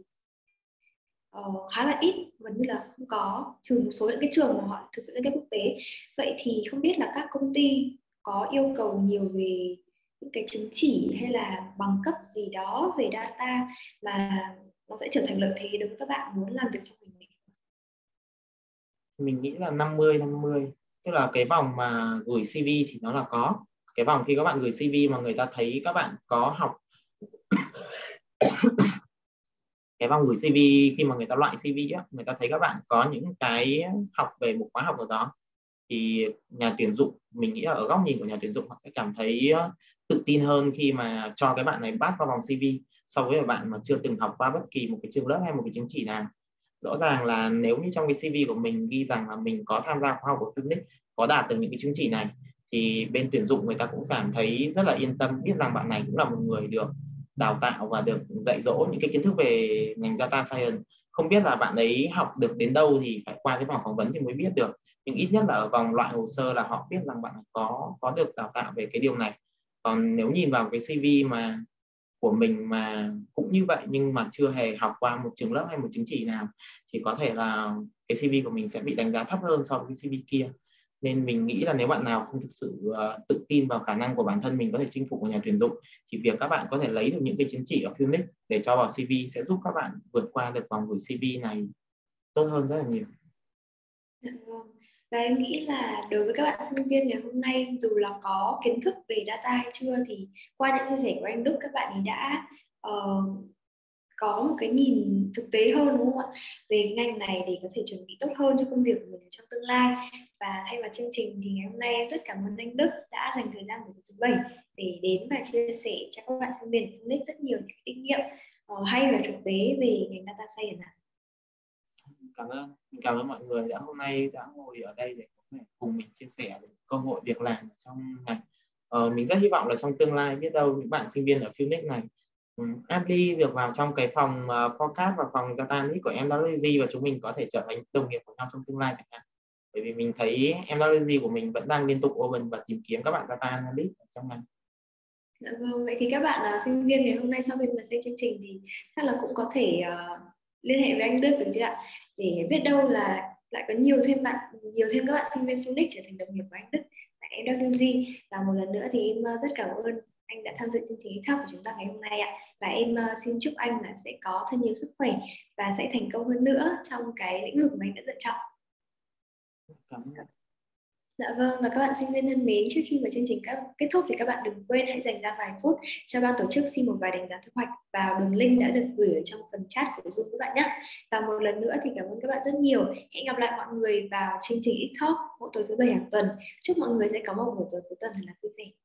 khá là ít, gần như là không có, trừ một số những cái trường mà họ thực sự liên kết quốc tế. Vậy thì không biết là các công ty có yêu cầu nhiều về những cái chứng chỉ hay là bằng cấp gì đó về data mà nó sẽ trở thành lợi thế đối với các bạn muốn làm việc trong ngành này? Mình nghĩ là 50-50, tức là cái vòng mà gửi CV thì nó là có. Cái vòng khi các bạn gửi CV mà người ta thấy các bạn có học cái vòng gửi CV khi mà người ta loại CV á, người ta thấy các bạn có những cái học về một khóa học ở đó, thì nhà tuyển dụng, mình nghĩ là ở góc nhìn của nhà tuyển dụng, họ sẽ cảm thấy tự tin hơn khi mà cho cái bạn này bắt vào vòng CV so với bạn mà chưa từng học qua bất kỳ một cái trường lớp hay một cái chứng chỉ nào. Rõ ràng là nếu như trong cái CV của mình ghi rằng là mình có tham gia khóa học của Phoenix, có đạt được những cái chứng chỉ này, thì bên tuyển dụng người ta cũng cảm thấy rất là yên tâm, biết rằng bạn này cũng là một người được đào tạo và được dạy dỗ những cái kiến thức về ngành data science. Không biết là bạn ấy học được đến đâu thì phải qua cái vòng phỏng vấn thì mới biết được, nhưng ít nhất là ở vòng loại hồ sơ là họ biết rằng bạn có được đào tạo về cái điều này. Còn nếu nhìn vào cái CV mà của mình mà cũng như vậy nhưng mà chưa hề học qua một trường lớp hay một chứng chỉ nào, thì có thể là cái CV của mình sẽ bị đánh giá thấp hơn so với cái CV kia. Nên mình nghĩ là nếu bạn nào không thực sự tự tin vào khả năng của bản thân mình có thể chinh phục của nhà tuyển dụng, thì việc các bạn có thể lấy được những cái chứng chỉ ở Phoenix để cho vào CV sẽ giúp các bạn vượt qua được vòng gửi CV này tốt hơn rất là nhiều. Và em nghĩ là đối với các bạn sinh viên ngày hôm nay, dù là có kiến thức về data hay chưa, thì qua những chia sẻ của anh Đức, các bạn ấy đã có một cái nhìn thực tế hơn, đúng không ạ, về cái ngành này để có thể chuẩn bị tốt hơn cho công việc của mình trong tương lai. Và thay mặt chương trình thì ngày hôm nay em rất cảm ơn anh Đức đã dành thời gian của thứ 7 để đến và chia sẻ cho các bạn sinh viên của Phoenix rất nhiều những kinh nghiệm hay và thực tế về ngành data science ạ. Cảm ơn mọi người hôm nay đã ngồi ở đây để có thể cùng mình chia sẻ về cơ hội việc làm trong ngành. Mình rất hy vọng là trong tương lai, biết đâu những bạn sinh viên ở Phoenix này apply được vào trong cái phòng forecast và phòng data analytics của MWG, và chúng mình có thể trở thành đồng nghiệp của nhau trong tương lai chẳng hạn. Bởi vì mình thấy MWG của mình vẫn đang liên tục open và tìm kiếm các bạn data analyst ở trong ngành. Vâng, vậy thì các bạn sinh viên ngày hôm nay sau khi mà xem chương trình thì chắc là cũng có thể liên hệ với anh Đức được chứ ạ, để biết đâu là lại có nhiều thêm các bạn sinh viên Phoenix trở thành đồng nghiệp của anh Đức tại MWG. Và một lần nữa thì em rất cảm ơn anh đã tham dự chương trình talk của chúng ta ngày hôm nay ạ, và em xin chúc anh là sẽ có thật nhiều sức khỏe và sẽ thành công hơn nữa trong cái lĩnh vực mà anh đã lựa chọn. Cảm ơn. Dạ vâng, và các bạn sinh viên thân mến, trước khi mà chương trình kết thúc thì các bạn đừng quên hãy dành ra vài phút cho ban tổ chức xin một vài đánh giá thu hoạch vào đường link đã được gửi ở trong phần chat của Zoom các bạn nhé. Và một lần nữa thì cảm ơn các bạn rất nhiều. Hẹn gặp lại mọi người vào chương trình X Talk mỗi tối thứ 7 hàng tuần. Chúc mọi người sẽ có một buổi tối cuối tuần thật là vui vẻ.